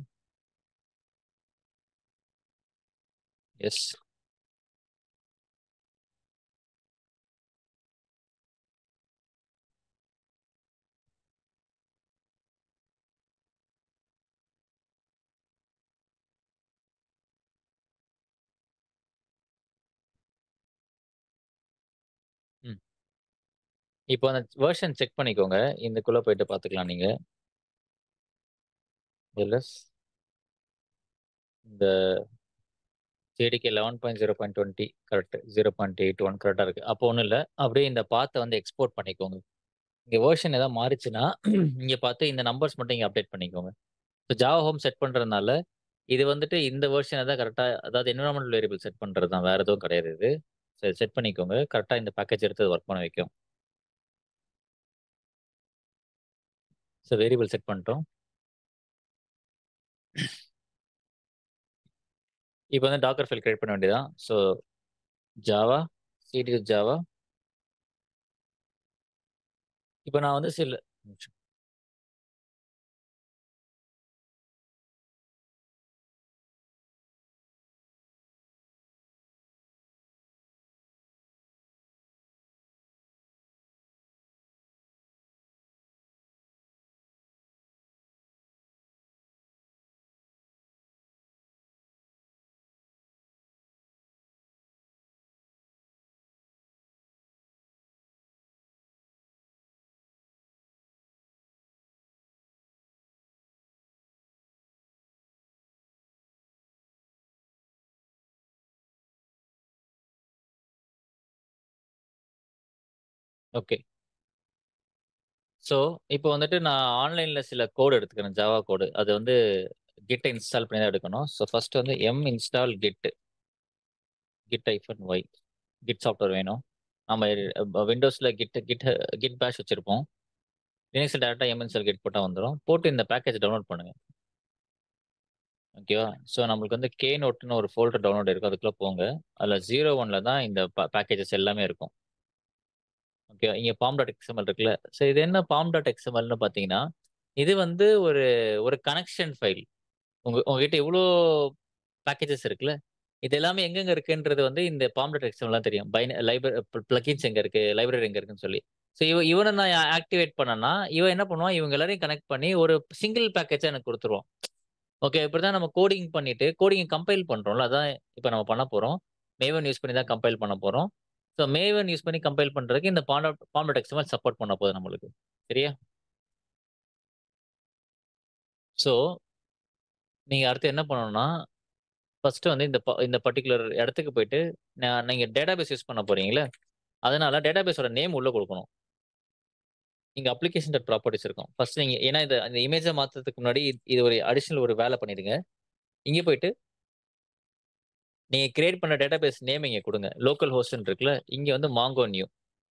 எஸ், ம். இப்போ அந்த வெர்ஷன் செக் பண்ணிக்கோங்க. இதுக்குள்ள போயிட்டு பார்த்துக்கலாம் நீங்க. எல்எஸ் இந்த JDK eleven point zero point twenty correct, zero point eight one கரெக்டாக இருக்குது. அப்போ ஒன்றும் இல்லை, அப்படியே இந்த பாத்தை வந்து எக்ஸ்போர்ட் பண்ணிக்கோங்க. இங்கே வெர்ஷன் ஏதாவது மாறிச்சுன்னா இங்கே பார்த்து இந்த நம்பர்ஸ் மட்டும் இங்கே அப்டேட் பண்ணிக்கோங்க. இப்போ ஜாவா ஹோம் செட் பண்ணுறதுனால இது வந்துட்டு இந்த வெர்ஷனை தான் கரெக்டாக, அதாவது என்விரான்மெண்டல் வேரியபிள் செட் பண்ணுறது தான், வேறு எதுவும் கிடையாது. இது சரி, செட் பண்ணிக்கோங்க. கரெக்டாக இந்த பேக்கேஜ் எடுத்து ஒர்க் பண்ண வைக்கும். ஸோ வேரியபிள் செட் பண்ணிட்டோம். இப்போ வந்து டாக்கர் ஃபைல் கிரியேட் பண்ண வேண்டியதான். So Java CD Java. இப்போ நான் வந்து சில ஓகே. ஸோ இப்போ வந்துட்டு நான் ஆன்லைனில் சில கோடு எடுத்துக்கிறேன், ஜாவா கோடு. அது வந்து கிட்டை இன்ஸ்டால் பண்ணி தான் எடுக்கணும். ஸோ ஃபர்ஸ்ட் வந்து yum install Git Git hyphen Y. Git software வேணும். நம்ம விண்டோஸில் கிட் கிட் கிட் பேஷ் வச்சுருப்போம். லினக்ஸில் டேரெக்டாக எம் இன்ஸ்டால் கிட் போட்டால் வந்துடும். போட்டு இந்த பேக்கேஜ் டவுன்லோட் பண்ணுங்கள். ஓகேவா? ஸோ நம்மளுக்கு வந்து கே நோட்னு ஒரு ஃபோல்டர் டவுன்லோட் இருக்கும். அதுக்குள்ளே போங்க. அதில் ஜீரோ ஒனில் தான் இந்த பேக்கேஜஸ் எல்லாமே இருக்கும். ஓகே, இங்கே பாம் டாட் எக்ஸ்எம்எல் இருக்குல்ல. ஸோ இது என்ன பாம் டாட் எக்ஸ்எம்எல்னு பார்த்தீங்கன்னா, இது வந்து ஒரு ஒரு கனெக்ஷன் ஃபைல். உங்க உங்ககிட்ட இவ்வளோ பேக்கேஜஸ் இருக்குல்ல, இது எல்லாமே எங்கெங்க இருக்குன்றது வந்து இந்த பாம் டாட் எக்ஸ்எம்எல் தெரியும். பைன லைப்ரரி பிளகின்ஸ் எங்க இருக்கு, லைப்ரரி எங்க இருக்குன்னு சொல்லி. ஸோ இவ இவனை நான் ஆக்டிவேட் பண்ணனா இவன் என்ன பண்ணுவான், இவங்க எல்லாரையும் கனெக்ட் பண்ணி ஒரு சிங்கிள் பேக்கேஜா எனக்கு கொடுத்துருவான். ஓகே, இப்படிதான் நம்ம கோடிங் பண்ணிட்டு கோடிங் கம்பைல் பண்றோம்ல, அதான் இப்போ நம்ம பண்ண போறோம். மேவன் யூஸ் பண்ணி தான் கம்பைல் பண்ண போறோம். ஸோ மேவன் யூஸ் பண்ணி கம்பைல் பண்றதுக்கு இந்த pom dot pom dot XML support பண்ண போகுது நம்மளுக்கு. சரியா? ஸோ நீங்க அடுத்து என்ன பண்ணணும்னா, ஃபர்ஸ்ட் வந்து இந்த ப இந்த பர்ட்டிகுலர் இடத்துக்கு போயிட்டு, நான் நீங்க டேட்டாபேஸ் யூஸ் பண்ண போறீங்கல்ல, அதனால டேட்டாபேஸோட நேம் உள்ள குடுக்கணும். இங்க அப்ளிகேஷன் டாட் ப்ராப்பர்ட்டீஸ் இருக்கும். ஃபர்ஸ்ட் நீங்க ஏன்னா இந்த இந்த இமேஜ மாத்துறதுக்கு முன்னாடி இது இது ஒரு அடிஷனல் ஒரு வேலை பண்ணிடுங்க. இங்க போயிட்டு நீங்க கிரியேட் பண்ண டேட்டாபேஸ் நேம் இங்க குடுங்க. லோக்கல் ஹோஸ்ட்ன்னு இருக்குல்ல, இங்க வந்து மாங்கோ நியூ.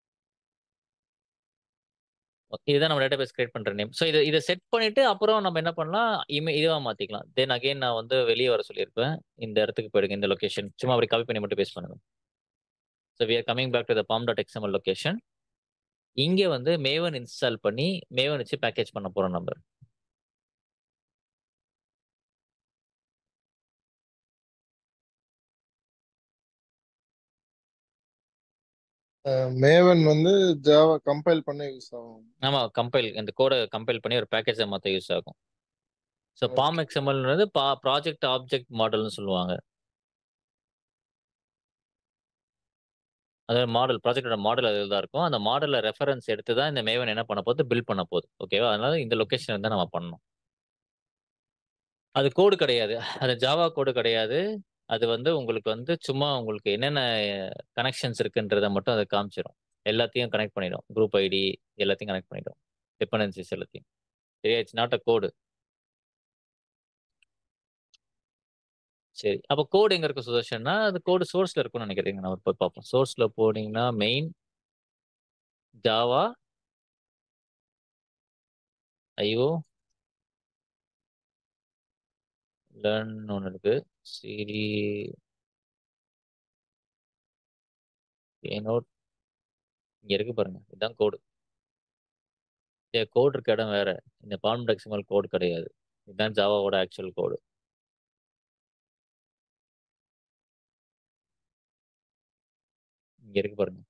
இதுதான் நம்ம டேட்டாபேஸ் கிரியேட் பண்ற நேம். ஸோ இத இத செட் பண்ணிட்டு அப்புறம் நம்ம என்ன பண்ணலாம், இமே இதுவா மாத்திக்கலாம். தென் அகைன் நான் வந்து வெளிய வர சொல்லியிருப்பேன். இந்த இடத்துக்கு போயிடுங்க, இந்த லொகேஷன். சும்மா அப்படி காப்பி பண்ணி மட்டும் பேஸ்ட் பண்ணுங்க. So we are coming back to the pom.xml location. இங்க வந்து மேவன் இன்ஸ்டால் பண்ணி மேவன் வச்சு பேக்கேஜ் பண்ண போறோம் நம்ம. மேவன் வந்து ஜாவா கம்பைல் பண்ண யூஸ் ஆகும். ஆமா, கம்பைல் இந்த கோட கம்பைல் பண்ணி ஒரு பேக்கேஜா மாத்த யூஸ் ஆகும். ஸோ பாம் எக்ஸ்எம்எல்ன்றது பா ப்ராஜெக்ட் ஆப்ஜெக்ட் மாடல்னு சொல்லுவாங்க. அதாவது மாடல் ப்ராஜெக்டோட மாடல் அதில் தான் இருக்கும். அந்த மாடலை ரெஃபரன்ஸ் எடுத்து தான் இந்த மேவன் என்ன பண்ண போகுது, பில்ட் பண்ண போகுது. ஓகேவா? அதனால இந்த லொகேஷன் தான் நம்ம பண்ணணும். அது கோடு கிடையாது. அது ஜாவா கோடு கிடையாது. அது வந்து உங்களுக்கு வந்து சும்மா உங்களுக்கு என்னென்ன கனெக்ஷன்ஸ் இருக்குன்றத மட்டும் அதை காமிச்சிடும். எல்லாத்தையும் கனெக்ட் பண்ணிடும். குரூப் ஐடி எல்லாத்தையும் கனெக்ட் பண்ணிடும். டிபெண்டன்சிஸ் எல்லாத்தையும். சரியா? It's not a code. சரி. அப்போ கோடு எங்க இருக்கு சுதர்ஷன்னா, அது கோடு சோர்ஸ்ல இருக்கும்னு நினைக்கிறீங்க. நம்ம போய் பார்ப்போம். சோர்ஸ்ல போனீங்கன்னா மெயின் ஜாவா ஐஓ லேர்ன் ஒன்று இருக்கு. சிடி நோட் இங்க இருக்கு பாருங்க. இதுதான் கோடு. கோடு இருக்க இடம் வேற. இந்த பாம் எக்ஸ்எம்எல் கோடு கிடையாது. இதுதான் ஜாவாவோட ஆக்சுவல் கோடு. இங்க இருக்கு பாருங்க.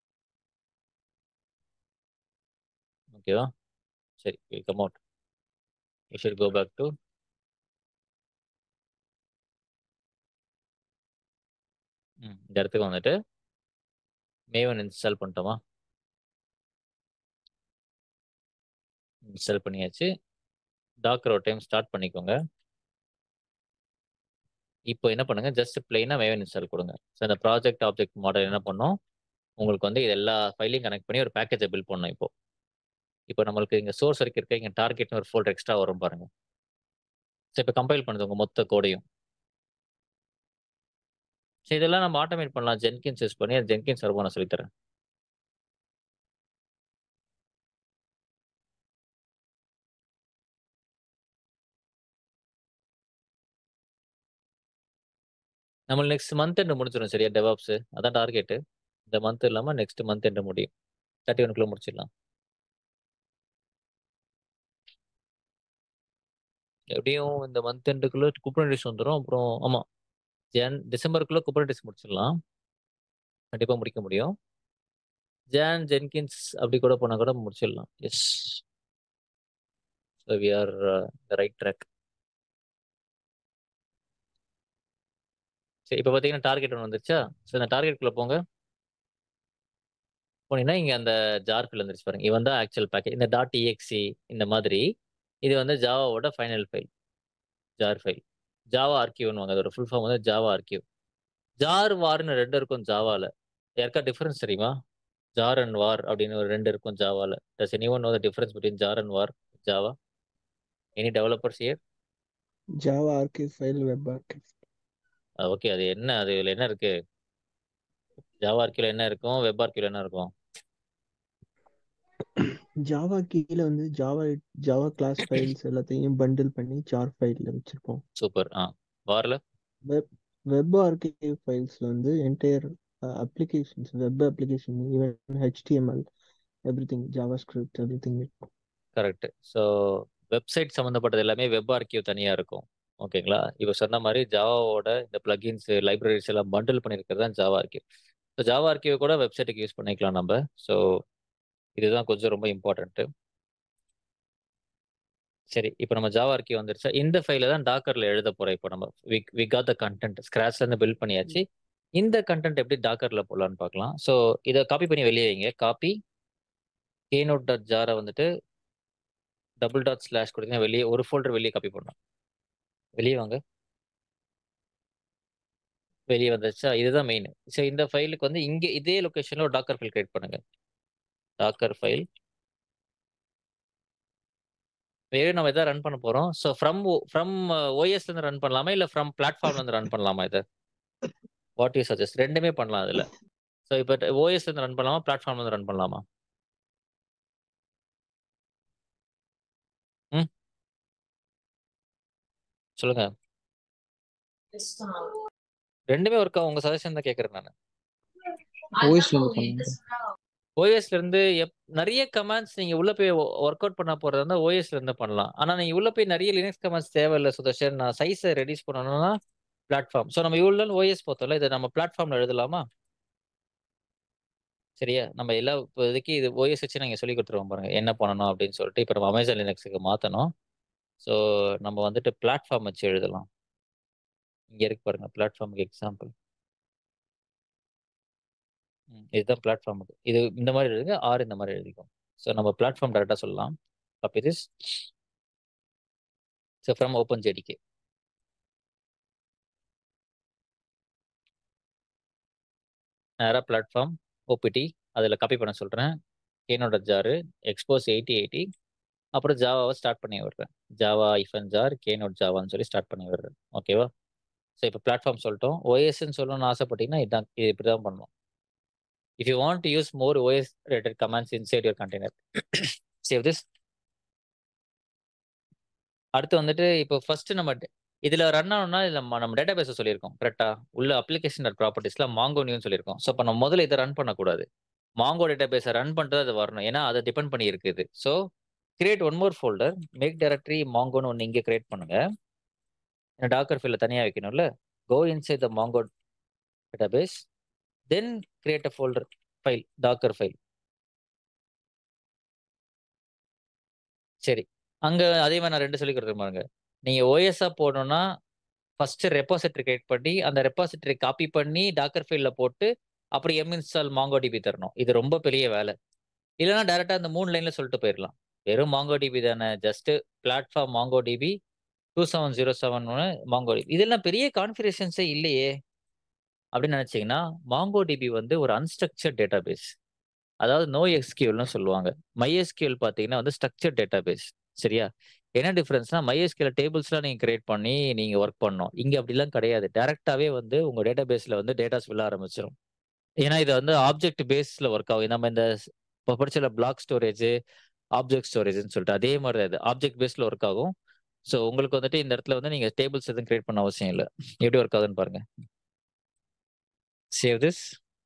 ஓகேவா? சரி, we'll come out. You should go back to ம் இந்த இடத்துக்கு வந்துட்டு மேவன் இன்ஸ்டால் பண்ணிட்டோமா? இன்ஸ்டால் பண்ணியாச்சு. டாக்கர் ஒரு டைம் ஸ்டார்ட் பண்ணிக்கோங்க. இப்போ என்ன பண்ணுங்க, ஜஸ்ட் பிளெயினா மேவன் இன்ஸ்டால் கொடுங்க. ஸோ இந்த ப்ராஜெக்ட் ஆப்ஜெக்ட் மாடல் என்ன பண்ணும், உங்களுக்கு வந்து இது எல்லா ஃபைலையும் கனெக்ட் பண்ணி ஒரு பேக்கேஜை பில்ட் பண்ணணும். இப்போ இப்போ நம்மளுக்கு இங்க சோர்ஸ் வரைக்கும் இருக்க இங்க டார்கெட்னு ஒரு ஃபோல்டர் எக்ஸ்ட்ரா வரும் பாருங்க. ஸோ இப்போ கம்பைல் பண்ணுது உங்க மொத்த கோடையும். சரி, இதெல்லாம் நம்ம ஆட்டோமேட் பண்ணலாம் ஜென்கின்ஸ் யூஸ் பண்ணி. ஜென்கின்ஸ் சர்வோ நான் சொல்லித்தரேன். நம்ம நெக்ஸ்ட் மந்த் எண்டு முடிச்சிடும். சரியா? டெவாப்ஸ் அதான் டார்கெட். இந்த மந்த் இல்லாம நெக்ஸ்ட் மந்த் எண்டு முடியும். தேர்ட்டி ஒன்குள்ள முடிச்சிடலாம். எப்படியும் இந்த மந்த் எண்டுக்குள்ள குபர்னெட்டிஸ் வந்துடும். அப்புறம் ஆமா, ஜான் டிசம்பருக்குள்ள குபர்னெட்டிஸ் முடிச்சிடலாம். கண்டிப்பா முடிக்க முடியும். ஜான் ஜென்கின்ஸ் அப்படி கூட போனா கூட முடிச்சிடலாம். Yes, so we are the right track. சரி, இப்போ பார்த்தீங்கன்னா டார்கெட் ஒன்று வந்துருச்சா? ஸோ இந்த டார்கெட்குள்ள போங்க. போனீங்கன்னா இங்க அந்த ஜார் ஃபைல் வந்துருச்சு பாருங்க. இவன் தான் ஆக்சுவல் பேக்கேஜ். இந்த டாட் இஎக்ஸி இந்த மாதிரி இது வந்து ஜாவாவோட final file, jar file. Java ஆர்கியூன்னு வாங்க. அதோட ஃபுல் ஃபார்ம் வந்து ஜாவா ஆர்கியூ. ஜார் வார்னு ரெண்டு இருக்கும் ஜாவால. யாருக்கா டிஃபரன்ஸ் தெரியுமா? ஜார் அண்ட் வார் அப்படின்னு ஒரு ரெண்டு இருக்கும் ஜாவால. Does anyone know the difference between jar and war Java? Any developers here? Java archive file, web archive. Okay, அது என்ன, அது இதுல என்ன இருக்கு? ஜாவா ஆர்கியூல என்ன இருக்கும், வெப் ஆர்கியூல என்ன இருக்கும்? ஜாவா கீழே வந்து ஜாவா ஜாவா கிளாஸ் ஃபைல்ஸ் எல்லாத்தையும் பண்டில் பண்ணி ஜார் ஃபைல்ல வச்சிருப்போம். சூப்பர். ஆ வார்ல வெப் வெப் ஆர்கைவ் ஃபைல்ஸ்ல வந்து entire applications, web application, even HTML, everything, JavaScript, everything இருக்கும். கரெக்ட். ஸோ வெப்சைட் சம்மந்தப்பட்டது எல்லாமே வெப் ஆர்கியூ தனியாக இருக்கும். ஓகேங்களா? இப்போ சொன்ன மாதிரி ஜாவாவோட இந்த பிளகின்ஸ் லைப்ரரிஸ் எல்லாம் பண்டில் பண்ணியிருக்கிறது தான் Java archive. So Java archive கூட வெப்சைட்டுக்கு யூஸ் பண்ணிக்கலாம் நம்ம. ஸோ இதுதான் கொஞ்சம் ரொம்ப இம்பார்ட்டன்ட்டு. சரி, இப்போ நம்ம ஜாவா ஆர்கியூ வந்துருச்சா? இந்த ஃபைல தான் டாக்கர்ல எழுத போறோம். இப்போ நம்ம வி காட் த கண்டென்ட் ஸ்கிராச்ல இருந்து பில்ட் பண்ணியாச்சு. இந்த கண்டென்ட் எப்படி டாக்கர்ல போடலான்னு பார்க்கலாம். ஸோ இதை காப்பி பண்ணி வெளியே வைங்க. காப்பி கேனோட் டாட் ஜாரை வந்துட்டு டபுள் டாட் ஸ்லாஷ் கொடுத்தீங்கன்னா வெளியே ஒரு ஃபோல்டர் வெளியே காப்பி பண்ணணும். வெளியே வாங்க. வெளியே வந்துச்சா? இதுதான் மெயின். ஸோ இந்த ஃபைலுக்கு வந்து இங்கே இதே லொகேஷன்ல ஒரு டாக்கர் ஃபைல் கிரியேட் பண்ணுங்க. டாக்கர் ஃபைல் வேறு நம்ம இதை ரன் பண்ண போறோம். ஸோ ஃப்ரம் ஃப்ரம் ஓஎஸ்ல இருந்து ரன் பண்ணலாமா இல்ல ஃப்ரம் பிளாட்ஃபார்ம்ல இருந்து ரன் பண்ணலாமா? இதை வாட் யூ சஜஸ்ட்? ரெண்டுமே பண்ணலாம் அதுல. ஸோ இப்போ ஓஎஸ்ல இருந்து ரன் பண்ணலாமா பிளாட்ஃபார்ம்ல இருந்து ரன் பண்ணலாமா? ம் சொல்லுங்க. ரெண்டுமே ஒர்க் ஆகும். உங்க சஜஷன் தான் கேட்கறேன் நான். ஓஎஸ்ல இருந்து பண்ணுங்க. ஓஎஸ்ல இருந்து எப் நிறைய கமாண்ட்ஸ் நீங்க உள்ள போய் ஒர்க் அவுட் பண்ண போறதா இருந்தா ஓஎஸ்ல இருந்து பண்ணலாம். ஆனா நீங்க உள்ள போய் நிறைய லினக்ஸ் கமாண்ட்ஸ் தேவையில்லை சுதர்ஷன். நான் சைஸை ரெடியூஸ் பண்ணணும்னா பிளாட்ஃபார்ம். ஸோ நம்ம இவ்வளோ நாள் ஓஎஸ் பார்த்தோம்ல, இதை நம்ம பிளாட்ஃபார்ம்ல எழுதலாமா? சரியா? நம்ம எல்லா இப்போதைக்கு இது ஓஎஸ் வச்சு நாங்கள் சொல்லி கொடுத்துருவோம் பாருங்க என்ன பண்ணணும் அப்படின்னு சொல்லிட்டு. இப்போ நம்ம அமேசான் லினக்ஸுக்கு மாற்றணும். ஸோ நம்ம வந்துட்டு பிளாட்ஃபார்ம் வச்சு எழுதலாம். இங்கே இருக்கு பாருங்க பிளாட்ஃபார்முக்கு எக்ஸாம்பிள். இதுதான் பிளாட்ஃபார்முக்கு. இது இந்த மாதிரி எழுதுங்க, ஆர் இந்த மாதிரி எழுதிக்கும். ஸோ நம்ம பிளாட்ஃபார்ம் டேரெக்டாக சொல்லலாம். Copy this. So from open JDK. நேராக பிளாட்ஃபார்ம் ஓபிடி அதில் காப்பி பண்ண சொல்கிறேன். கேனோட ஜாரு எக்ஸ்போஸ் எயிட்டி எயிட்டி அப்புறம் ஜாவாவை ஸ்டார்ட் பண்ணி விடுறேன். ஜாவா ஐஃபன் ஜார் கேனோட் ஜாவான்னு சொல்லி ஸ்டார்ட் பண்ணி விடுறேன். ஓகேவா? ஸோ இப்போ பிளாட்ஃபார்ம் சொல்லிட்டோம். ஓஎஸ்ன்னு சொல்லணும்னு ஆசைப்பட்டீங்கன்னா இதான் இது இப்படி தான் பண்ணணும். If you want to use more OS related commands inside your container, save this. அடுத்து வந்துட்டு இப்போ ஃபர்ஸ்ட் நம்ம இதுல ரன் ஆகணும்னா இதுல நம்ம டேட்டா பேஸை சொல்லியிருக்கோம் கரெக்டா? உள்ள அப்ளிகேஷன் டாட் ப்ராப்பர்ட்டிஸ்ல மாங்கோ நியூன்னு சொல்லியிருக்கோம். ஸோ இப்போ நம்ம முதல்ல இதை ரன் பண்ணக்கூடாது. மாங்கோ டேட்டா பேஸை ரன் பண்ணிட்டு அது வரணும். ஏன்னா அதை டிபெண்ட் பண்ணி இருக்குது. So create one more folder, make directory மாங்கோன்னு ஒன்று இங்கே கிரியேட் பண்ணுங்க. டாக்கர் ஃபைல தனியாக வைக்கணும்ல. Go inside the Mongo database, then create a folder file Docker file. சரி, அங்க அதே மாதிரி நான் ரெண்டு சொல்லி கொடுத்துருக்கேன் பாருங்க. நீங்க ஓஎஸ்ஆ போடணும்னா ஃபர்ஸ்ட் ரெப்பாசிட்டரி கிரியேட் பண்ணி அந்த ரெப்பாசிட்டரி காப்பி பண்ணி டாக்கர் ஃபைல்ல போட்டு அப்புறம் எம் இன்ஸ்டால் மாங்கோ டிபி தரணும். இது ரொம்ப பெரிய வேலை. இல்லைன்னா டேரக்டா அந்த மூணு லைன்ல சொல்லிட்டு போயிடலாம். வெறும் மாங்கோ டிபி தானே, just platform Mongo DB two seven zero seven Mongo DB. இதெல்லாம் பெரிய கான்ஃபிகரேஷன்ஸே இல்லையே அப்படின்னு நினைச்சீங்கன்னா, மாங்கோ டிபி வந்து ஒரு அன்ஸ்ட்ரக்சர்ட் டேட்டா பேஸ். அதாவது நோ எஸ்கியூல்னு சொல்லுவாங்க. மைஎஸ்கியூஎல் பார்த்தீங்கன்னா வந்து ஸ்ட்ரக்சர்ட் டேட்டா பேஸ். சரியா? என்ன டிஃபரன்ஸ்னா மைஎஸ்கியூஎல் டேபிள்ஸ்லாம் நீங்கள் கிரியேட் பண்ணி நீங்கள் ஒர்க் பண்ணணும். இங்கே அப்படிலாம் கிடையாது. டேரெக்டாகவே வந்து உங்கள் டேட்டா பேஸில் வந்து டேட்டாஸ் விழ ஆரம்பிச்சிடும். ஏன்னா இது வந்து ஆப்ஜெக்ட் பேஸில் ஒர்க் ஆகும். நம்ம இந்த இப்போ படிச்சல பிளாக் ஸ்டோரேஜ் ஆப்ஜெக்ட் ஸ்டோரேஜ்னு சொல்லிட்டு அதே மாதிரி தான் இது ஆப்ஜெக்ட் பேஸில் ஒர்க் ஆகும். ஸோ உங்களுக்கு வந்துட்டு இந்த இடத்துல வந்து நீங்கள் டேபிள்ஸ் எதுவும் கிரியேட் பண்ண அவசியம் இல்லை. எப்படி ஒர்க் ஆகுதுன்னு பாருங்க. Save this.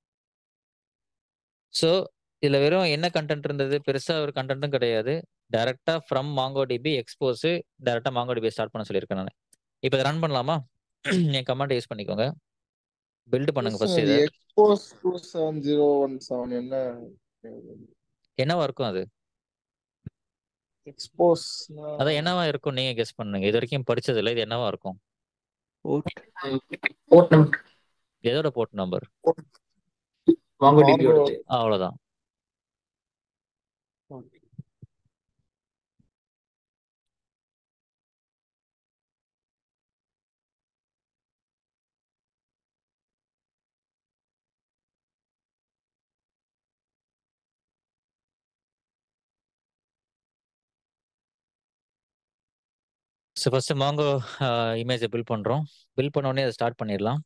ஸோ இதில் வெறும் என்ன கண்டென்ட் இருந்தது? பெருசாக ஒரு கண்டென்ட்டும் கிடையாது. டேரெக்டாக ஃப்ரம் மாங்கோ டிபி எக்ஸ்போஸ் டேரெக்டாக மாங்கோ டிபி ஸ்டார்ட் பண்ண சொல்லியிருக்கேன் நான். இப்போ இதை ரன் பண்ணலாமா? என் கமாண்ட் யூஸ் பண்ணிக்கோங்க. பில்ட் பண்ணுங்க ஃபர்ஸ்ட். இதை expose two seven zero one seven என்ன என்னவா இருக்கும்? அது எக்ஸ்போஸ் அதான் என்னவா இருக்கும் நீங்க கெஸ் பண்ணுங்க. இது வரைக்கும் படிச்சது இல்லை. இது என்னவா இருக்கும்? Port port number. எதோட போர்ட் நம்பர்? மாங்கோ டிபியோட. அவ்வளவுதான். ஸோ ஃபர்ஸ்ட் மாங்கோ இமேஜை பில்ட் பண்ணுறோம். பில்ட் பண்ண உடனே அதை ஸ்டார்ட் பண்ணிடலாம்.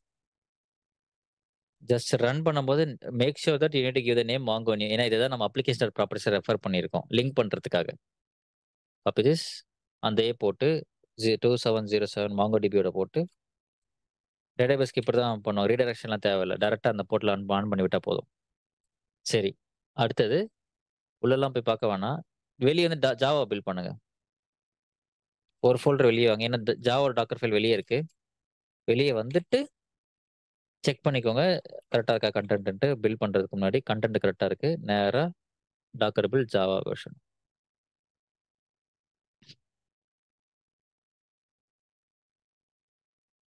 ஜஸ்ட் ரன் பண்ணும்போது make sure that you need to give the name Mongo new. ஏன்னா இதை தான் நம்ம அப்ளிகேஷன் ப்ராப்பர்ட்டிஸை ரெஃபர் பண்ணியிருக்கோம் லிங்க் பண்ணுறதுக்காக. Copy this. அந்த ஏ போட்டு G two seven zero seven Mongo டிபியோட போட்டு டேட்டாபேஸ்க்கு இப்படி தான் பண்ணுவோம். ரீடைரக்ஷன்லாம் தேவையில்லை. டேரெக்டாக அந்த போர்ட்டில் ஆன் ஆன் பண்ணி விட்டால் போதும். சரி, அடுத்தது உள்ளெல்லாம் போய் பார்க்க வேணாம். வெளியே வந்து ஜாவா பில்ட் பண்ணுங்க. ஒரு ஃபோல்டர் வெளியே வாங்க. ஏன்னா ஜாவா டாக்கர் ஃபைல் வெளியே இருக்கு. வெளியே வந்துட்டு செக் பண்ணிக்கோங்க கரெக்டாக இருக்கா கண்டென்ட்டு. பில்ட் பண்ணுறதுக்கு முன்னாடி கண்டென்ட் கரெக்டாக இருக்கு. நேராக டாக்கர் பில்ட் ஜாவா வெர்ஷன்.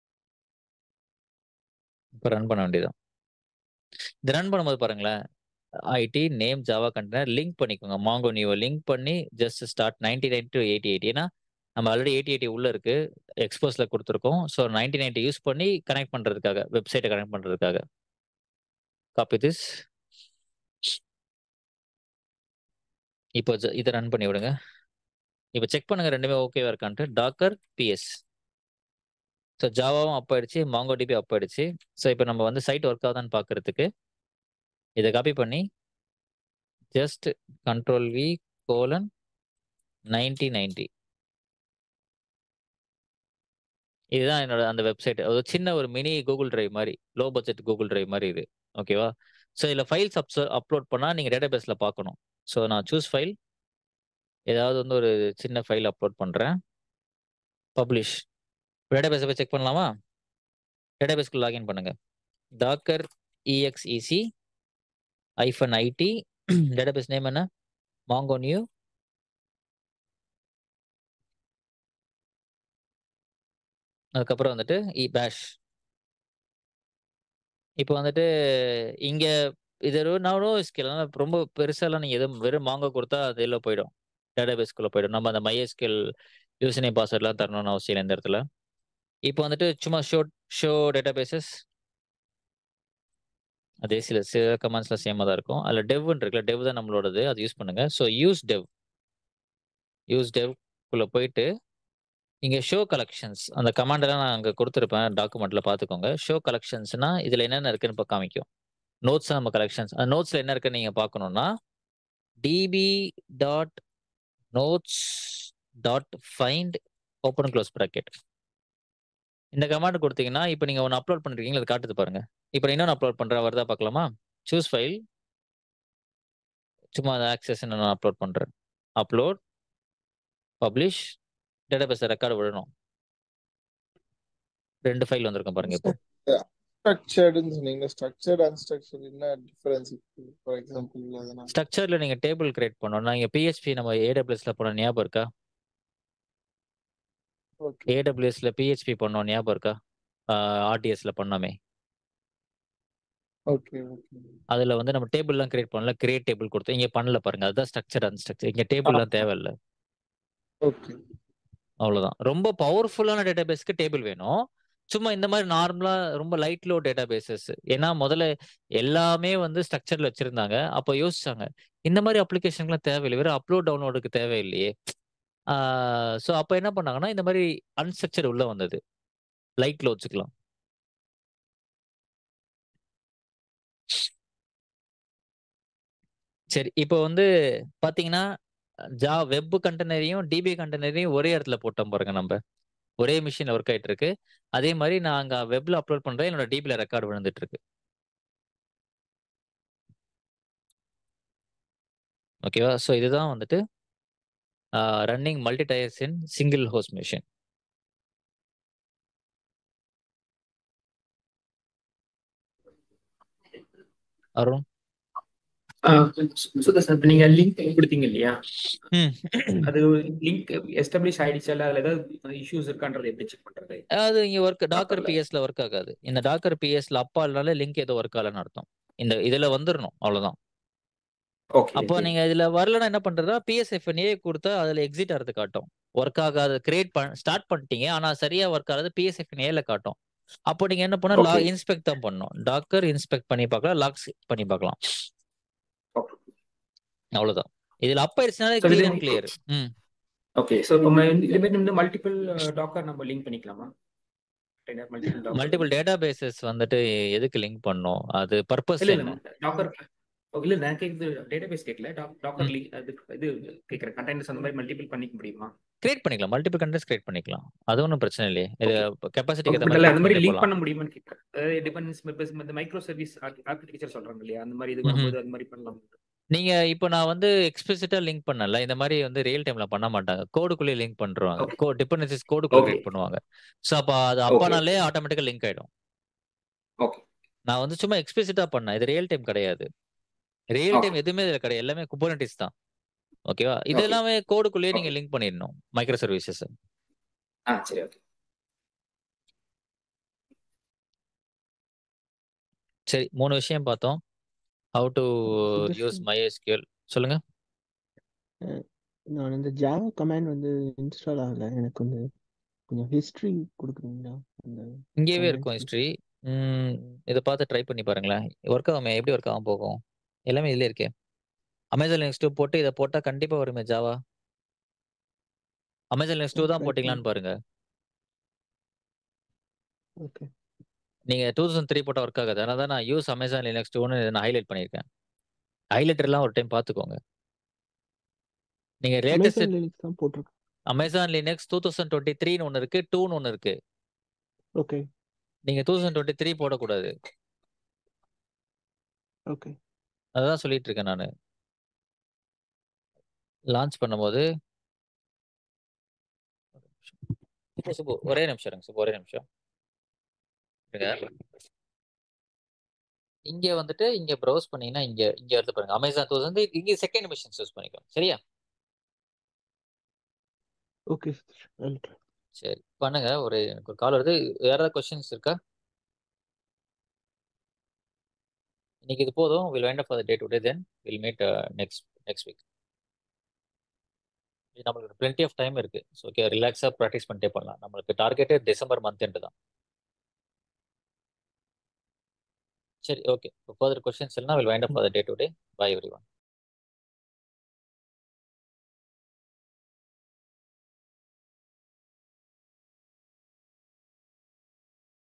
இப்போ ரன் பண்ண வேண்டியதான். இது ரன் பண்ணும்போது பாருங்களேன், ID name Java container link பண்ணிக்கோங்க. மாங்கோ நியூவை லிங்க் பண்ணி just start ninety nine to eighty eight. ஏன்னா நம்ம ஆல்ரெடி எயிட்டி எயிட்டி உள்ள இருக்கு, எக்ஸ்போஸ்ல கொடுத்துருக்கோம். ஸோ நைன்டி நைன்டி யூஸ் பண்ணி கனெக்ட் பண்றதுக்காக, வெப்சைட்டை கனெக்ட் பண்றதுக்காக. Copy this. இப்போ ஜ- இதை ரன் பண்ணி விடுங்க. இப்போ செக் பண்ணுங்க ரெண்டுமே ஓகேவா இருக்கான்ட்டு. Docker PS. ஸோ ஜாவாவும் அப் ஆயிடுச்சு, மாங்கோ டிபி அப் ஆயிடுச்சு. ஸோ இப்போ நம்ம வந்து சைட் ஒர்க் ஆகுதான்னு பார்க்கறதுக்கு இதை காப்பி பண்ணி just control V colon ninety ninety. இதுதான் என்னோட அந்த வெப்சைட். ஒரு சின்ன ஒரு மினி கூகுள் டிரைவ் மாதிரி, லோ பட்ஜெட் கூகுள் டிரைவ் மாதிரி இது. ஓகேவா? ஸோ இதில் ஃபைல்ஸ் அப்ஸ் அப்லோட் பண்ணால் நீங்கள் டேட்டா பேஸில் பார்க்கணும். ஸோ நான் சூஸ் ஃபைல், ஏதாவது வந்து ஒரு சின்ன ஃபைல் அப்லோட் பண்ணுறேன். பப்ளிஷ். டேட்டா பேஸை போய் செக் பண்ணலாமா? டேட்டா பேஸ்க்கு லாகின் பண்ணுங்க. Docker இஎக்ஸ்இசி hyphen ID. Database name என்ன? Mongo new. அதுக்கப்புறம் வந்துட்டு இ பேஷ். இப்போ வந்துட்டு இங்க இது நானோ ஸ்கில் ரொம்ப பெருசாலாம் நீங்க எதுவும் வெறும் மாங்கோ கொடுத்தா அது எல்லாம் போயிடும், டேட்டா பேஸ்க்குள்ள போயிடும். நம்ம அந்த மைஎஸ்கில் யூசர் நேம் பாஸ்வேர்ட்லாம் தரணும்னு அவசியம் இல்லை இந்த இடத்துல. இப்போ வந்துட்டு சும்மா ஷோ ஷோ டேட்டா பேசஸ், அதே சில சில கமெண்ட்ஸ்லாம் சேமாக தான் இருக்கும். அதில் டெவ்னு இருக்குல்ல, டெவ் தான் நம்மளோடது, அது யூஸ் பண்ணுங்க. So use dev. யூஸ் டெவ்க்குள்ள போயிட்டு இங்கே ஷோ கலெக்ஷன்ஸ் அந்த கமாண்டெல்லாம் நான் அங்கே கொடுத்துருப்பேன், டாக்குமெண்ட்ல பார்த்துக்கோங்க. ஷோ கலெக்ஷன்ஸ்னா இதில் என்னென்ன இருக்குன்னு இப்போ காமிக்கும். நோட்ஸ் நம்ம கலெக்ஷன்ஸ், அந்த நோட்ஸ்ல என்ன இருக்குன்னு நீங்க பார்க்கணும்னா DB dot notes dot find open close bracket. இந்த கமாண்ட் கொடுத்தீங்கன்னா இப்போ நீங்க ஒன்று அப்லோட் பண்ணிருக்கீங்களா, அது காட்டுது பாருங்க. இப்போ இன்னொன்று அப்லோட் பண்றேன், வருதா பார்க்கலாமா? சூஸ் ஃபைல், சும்மா அதை ஆக்சஸ் நான் அப்லோட் பண்றேன். Upload, publish, database record விடணும். ரெண்டு ஃபைல் வந்திருக்கும் பாருங்க. இப்போ ஸ்ட்ரக்சர்டுன்னு சொன்னீங்க, ஸ்ட்ரக்சர்ட் அன்ஸ்ட்ரக்சர்ட் என்ன டிஃபரன்ஸ் இருக்கு? ஃபார் எக்ஸாம்பிள் அதனால ஸ்ட்ரக்சர்ல நீங்க டேபிள் கிரியேட் பண்ணணும். நான் இங்க பிஹெச்பி நம்ம ஏடபிள்யூஎஸ்ல போன ஞாபகம் இருக்கா? ஓகே ஏடபிள்யூஎஸ்ல பிஹெச்பி பண்ணோம் ஞாபகம் இருக்கா? ஆர்டிஎஸ்ல பண்ணோமே. ஓகே ஓகே அதுல வந்து நம்ம டேபிள்லாம் கிரியேட் பண்ணல, கிரியேட் டேபிள் கொடுத்து இங்க பண்ணல பாருங்க. அதுதான் ஸ்ட்ரக்சர் அன்ஸ்ட்ரக்சர். இங்க டேபிள்லாம் தேவையில்லை. ஓகே அவ்வளவுதான். ரொம்ப பவர்ஃபுல்லான டேட்டாபேஸ்க்கு டேபிள் வேணும். சும்மா இந்த மாதிரி நார்மலா ரொம்ப லைட் லோ டேட்டாபேசஸ். ஏன்னா முதல்ல எல்லாமே வந்து ஸ்ட்ரக்சர்ல வச்சிருந்தாங்க. அப்போ யோசிச்சாங்க இந்த மாதிரி அப்ளிகேஷன்லாம் தேவையில்லை, வெறும் அப்லோட் டவுன்லோடுக்கு தேவையில்லையே. ஸோ அப்போ என்ன பண்ணாங்கன்னா இந்த மாதிரி அன்ஸ்ட்ரக்சர் உள்ள வந்தது, லைட் லோ வச்சுக்கலாம். சரி, இப்போ வந்து பாத்தீங்கன்னா ஜா வெப் கண்டெய்னரையும் டிபி கண்டெய்னரையும் ஒரே இடத்துல போட்டோம் பாருங்க. நம்ம ஒரே மிஷின்ல ஒர்க் ஆயிட்டு இருக்கு. அதே மாதிரி நான் அங்க வெப்ல அப்லோட் பண்றேன், என்னோட டிபில ரெக்கார்டு விழுந்துட்டு இருக்கு. ஓகேவா? ஸோ இதுதான் வந்துட்டு running multi tiers in single host machine. Arun, Sudha sir, இப்ப நீங்க லிங்க் கொடுத்தீங்க இல்லையா, ம் அது லிங்க் எஸ்டாப்ளிஷ் ஆயிடுச்சா இல்ல அதுல ஏதாவது இஷ்யூஸ் இருக்கான்றது எப்படி செக் பண்றது? அது இங்க ஒர்க் டாக்கர் டாக்கர்ல பிஎஸ்ல ஒர்க் ஆகாது. இந்த டாக்கர் பிஎஸ்ல அப்பா இல்லனால லிங்க் ஏதோ ஒர்க் ஆகலன்னு அர்த்தம். இந்த இதுல வந்துடணும், அவ்வளவுதான். ஓகே அப்போ நீங்க இதுல வரலன்னா என்ன பண்றதா, பிஎஸ்எஃப்என்ஏ கொடுத்தா அதுல எக்ஸிட் ஆகிறது காட்டும். ஒர்க் ஆகாது, கிரியேட் பண்ண ஸ்டார்ட் பண்ணிட்டீங்க ஆனா சரியா ஒர்க் ஆகாது, பிஎஸ்எஃப்என்ஏல காட்டும். அப்போ நீங்க என்ன பண்ண, ஓகே லாக் இன்ஸ்பெக்ட் தான் பண்ணணும். டாக்கர் இன்ஸ்பெக்ட் பண்ணி பார்க்கலாம், லாக்ஸ் பண்ணி பார்க்கலாம், அவ்வளவுதான். இதுல அப் ஆயிடுச்சுனாலே ஸோ இது clean and clear. Hmm okay. So இப்போ இது மாதிரி வந்து மல்டிபிள் டாக்கர் நம்ம லிங்க் பண்ணிக்கலாமா? Multiple docker multiple databases வந்துட்டு எதுக்கு லிங்க் பண்ணோம், அது பர்பஸ் இல்ல என்ன? இல்ல டாக்கர் இல்ல நான் கேக்குது டேட்டாபேஸ் கேட்கல, டாக்கர் ம் லிங்க் அது இது கேக்குறேன். கண்டெய்னர்ஸ் அந்த மாதிரி மல்டிபிள் பண்ணிக்க முடியுமா? கிரியேட் பண்ணிக்கலாம், மல்டிபிள் கண்டென்ட்ஸ் கிரியேட் பண்ணிக்கலாம். அது ஒன்றும் பிரச்சனை இல்லையே. இது ஓகே கெப்பாசிட்டிக்கு ஏற்ற பட் மாதிரி இல்ல கிரியேட் அந்த மாதிரி பண்ணிட்டே லிங்க் போகலாம். பண்ண முடியுமான்னு கேட்கறேன். அதாவது டிபெண்டன்ஸ் இந்த மைக்ரோ சர்வீஸ் ஆர்கிடெக்சர் சொல்றாங்க இல்லையா, அந்த மாதிரி இது ம்ஹும். வரும்போது அது மாதிரி பண்ணலாம். நீங்க இப்போ நான் வந்து எக்ஸ்பிளிசிட்டா லிங்க் பண்ணல, இந்த மாதிரி வந்து ரியல் டைம்ல பண்ண மாட்டாங்க, கோடுக்குள்ளே லிங்க் பண்றாங்க. ஓகே கோ டிபெண்டன்சிஸ் கோடுக்குள்ள ஓகே கிரியேட் பண்ணுவாங்க. ஸோ அப்போ அது ஓகே அப்பானாலே ஆட்டோமேட்டிக்கா லிங்க் ஆயிடும். ஓகே நான் வந்து சும்மா எக்ஸ்பிளிசிட்டா பண்ணேன், இது ரியல் டைம் கிடையாது. ரியல் ஓகே டைம் எதுவுமே இதுல கிடையாது, எல்லாமே குபர்னட்டிஸ் தான். ஓகேவா? இது ஓகே எல்லாமே கோடுக்குள்ளேயே ஓகே நீங்க லிங்க் பண்ணிடணும் மைக்ரோ சர்வீசஸ். ஆ சரி ஓகே. சரி, மூணு விஷயம் பார்த்தோம். How to use Sudarshan MySQL சொல்லுங்க. அஹ், நான் இந்த ஜாவா கமாண்ட் வந்து இன்ஸ்டால் ஆகல. எனக்கு வந்து கொஞ்சம் ஹிஸ்ட்ரி கொடுக்குறீங்களா அந்த இங்கேயே இருக்கும் கமாண்ட்ஸ்? ஹிஸ்ட்ரி. இதை பார்த்து ட்ரை பண்ணி பாருங்களேன். ஒர்க் ஆகுமே, எப்படி ஒர்க் ஆகாம போகும்? எல்லாமே இதுல இருக்கே. அமேசான் லினக்ஸ் டூ போட்டு இதை போட்டா கண்டிப்பா வருமே ஜாவா. அமேசான் லினக்ஸ் டூ தான் ட்ரை பண்ணி போட்டீங்களான்னு பாருங்க. ஓகே. நீங்க டூ தௌசண்ட் த்ரீ போட்டா ஒர்க் ஆகாது. அதனால தான் நான் யூஸ் அமேசான் லினக்ஸ் டூன்னு நான் ஹைலைட் பண்ணியிருக்கேன். ஹைலைட்டர்லாம் ஒரு டைம் பார்த்துக்கோங்க. நீங்க லேட்டஸ்ட் அமேசான் லினக்ஸ் தான் போட்டிருக்கு. Amazon Linux two thousand twenty த்ரீன்னு ஒன்று இருக்கு, டூன்னு ஒன்று இருக்கு. ஓகே நீங்க டூ தௌசண்ட் டுவெண்ட்டி த்ரீ போடக்கூடாது. ஓகே அதான் சொல்லிட்டு இருக்கேன் நான். லான்ச் பண்ணும்போது சுப்பு, சுப்பு, ஒரே நிமிஷம் இருங்க சுப்பு, ஒரே நிமிஷம் இருங்க. இங்க வந்துட்டு இங்க ப்ரௌஸ் பண்ணீங்கன்னா இங்க இங்க எடுத்து பாருங்க. அமேசான் தௌசண்ட் இங்க செகண்ட் மிஷின் சூஸ் பண்ணிக்கோங்க. சரியா? Okay Sudarshan, I'll try. சரி பண்ணுங்க. ஒரு எனக்கு ஒரு கால் வருது. வேற ஏதாவது கொஸ்டின்ஸ் இருக்கா? இன்னைக்கு இது போதும். Will wind up for the day today, then will meet next next week. நம்மளுக்கு பிளென்டி ஆஃப் டைம் இருக்கு. ஸோ ஓகே, ரிலாக்ஸாக ப்ராக்டிஸ் பண்ணிட்டே பண்ணலாம். நம்மளுக்கு டார்கெட்டே டிசம்பர் மந்த் எண்டு தான். சரி ஓகே. ஃபர்தர் கொஸ்டின்ஸ் இல்லைனா will wind up for the day today. Bye every one.